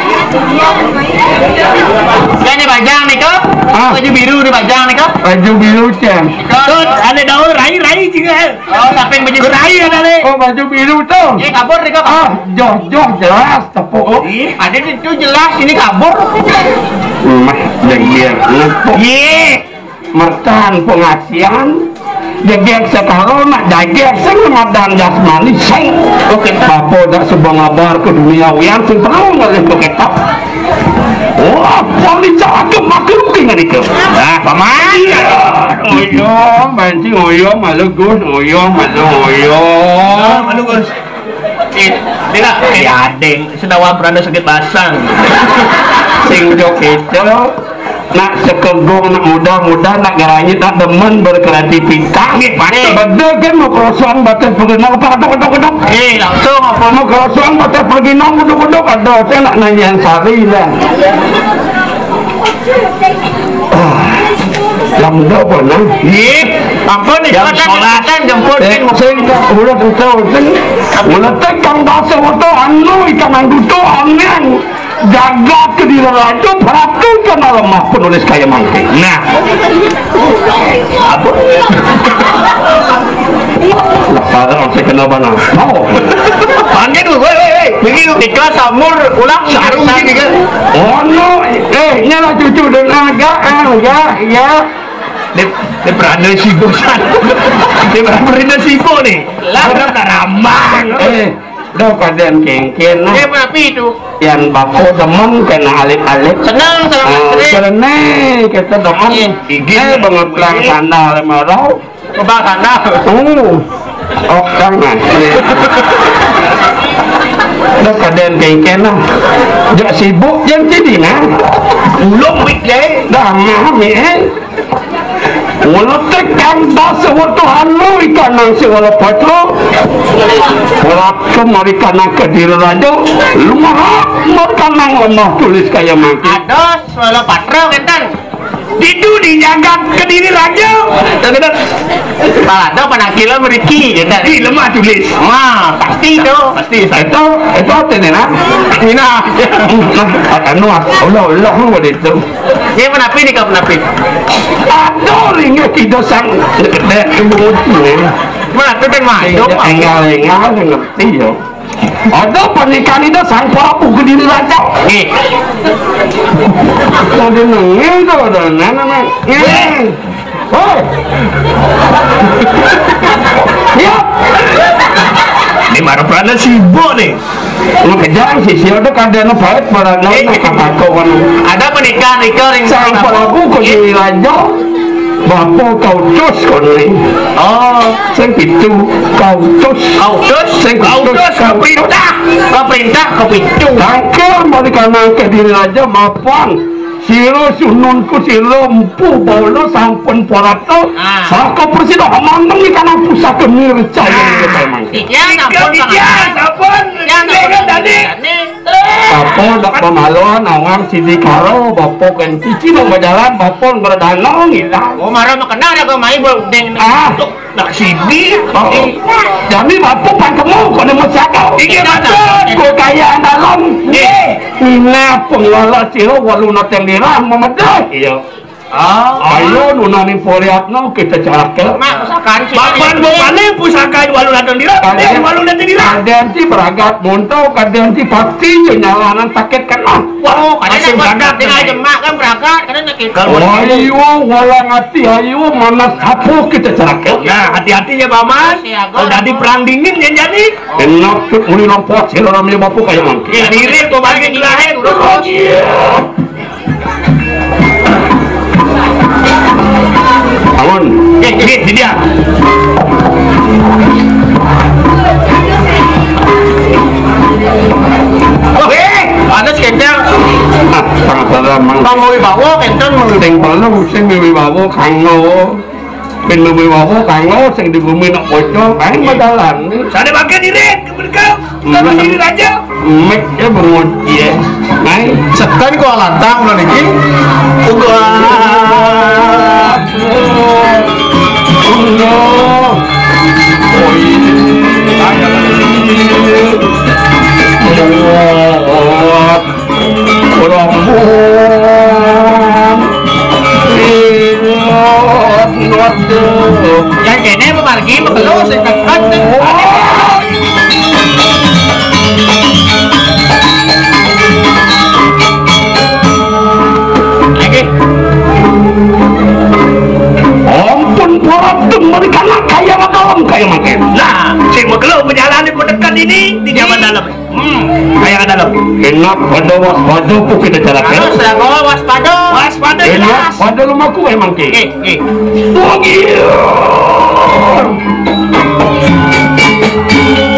Kan ni bajang ni kau. Ah. Baju biru ni bajang ni kau. Baju biru cem. Tut, ada daun rai-rai juga. Oh, tapi baju Rai ada le. Oh baju biru tu. Ini kabur ni kau. Ah joh joh jelas tepuk. Oh. Ih, ada di tu jelas ini kabur. Mah jengger ngepuk. Ye. Mertan pengasian. Jegek sekarang nak jegek sengat dan jasmani sing. Oke, apa dah sebuah ngabar ke dunia yang sing tahu ngalih ke kita. Wah, paling cakep maklum dengan itu. Nah, paman. Oyo, mancing oyo, malu gus, oyo, malu oyo. Aduh, Gus. Eh, tidak, ya adeng, sedawa beranda sakit basang. Sing jok itu nak sekegong nak muda-muda nak garanya nak demen berkreativitas. Pasti. Beda kan mau kerasuan batas perginang kedok-kedok-kedok. Eh, langsung apa? Mau kerasuan batas perginang kedok-kedok ada. Saya nak nanya yang sari lah. Lamda pun lah. Ye. Ampun ni, Jam kau solat. kan jemput Eh, kan. saya udah tahu. Udah tekan bahasa waktu anu ikan anduto aneh. Jaga kediri raja perhatikan lemah penulis kaya mangke. Nah. Apa? Lah padahal saya kenal mana? Oh. Panggil dulu, woi, woi, woi. Begitu ikhlas samur ulang Sarung gini kan. Oh no, eh nyala cucu dengan agak, ya, ya. Dia, dia beranda sibo san. Dia beranda sibo nih. Lah, udah ramah. Eh, dah kaden kengken Eh, lah. apa itu? Yang bako demen kena alik-alik. Senang sama istri. Karena kita demen, eh banget pelang sandal marau. Kebal sana. Oh, oh jangan. Dah kaden kengken lah. Jak sibuk yang jadi nah. Ulung wik deh. Dah mah eh. Walaupun kanda sewaktu halu ikan nang segala patro, walaupun mereka nak kediri raja, lumah mereka nang lemah tulis kaya mangki. Ados, walau patro kentan. Itu dijaga kediri raja. Kentan. Ada penakila meriki kentan. Di lemah tulis. Wah, pasti itu. Pasti saya. Itu itu apa ni nak? Mina. Anu Allah Allah buat itu. Dia menapi ni kau menapi. Aduh ringat kita sang dek ibu ni. Menapi ben masuk. Engal engal ngerti yo. Ada pernikahan itu sang prabu kediri raja. Ni. Ada nangis tu, ada nana nangis. Hoi, ya. Ini marah beranda sibo nih. Lu kejar sih, siapa kadang baik pada nana katakan. Ada pernikahan itu ring Sang prabu kediri raja. Bapa kau tus kau ni. Oh, Sang itu kau tus. kau terus, Sang Kau terus kau perintah. kau perintah kau picu. Tangkal mereka nak kediri raja mapan siro sununku siro empu bolo sampun porato Ah. saka presida omong iki kana pusaka mircaya iki mangke Ya sampun sampun Ya sampun tadi Bapo dak pamalo nawang sidi karo bapo kan cici mau jalan bapo ngredano ngilang Oh marah mah kenal ya mai deng ah nak sini jadi bapo pangkemu kono mesaka iki betul ko kaya dalam Ina pengelola siro waluna tendira memedai iya ayo nunani poliatno kita cakap mak usahakan sih Bapak bupane pusaka walu datang dira, eh walu datang dira. kadang ti beragat montau kadang ti pasti nyalanan sakit kena oh Masih kadang berangkat, tinggal Nay. jemak kan berangkat kadang sakit ayo walang hati ayo mana sapu kita cakap Nah, hati-hatinya Paman. Kalau jadi perang dingin yang jadi. enak tuh uli lompok siro namanya bapu kayak mangke Ya diri tuh bagi lahir udah. bangun Eh, ini di dia. oke ada sekedar ah para mang bang mau bawa kenten mau sing balung sing wiwibawa kango ben wiwibawa kango sing di bumi nak bocor kae madalan Sada bagi diri, kemudian kau sini raja. mek ya bangun iya naik Sekan kok lantang udah niki. Allah oh iya orang yang kene memargi mekelo sing kakak lagi ampun para mereka nak kaya dalam kaya makin Nah, si Megelo menjalani pendekat ini di zaman dalam. Hmm, kayak dalam. enak pada waspada pun kita jalan harus jago waspada Waspada enak jelas. pada rumahku emang ke eh eh oh iya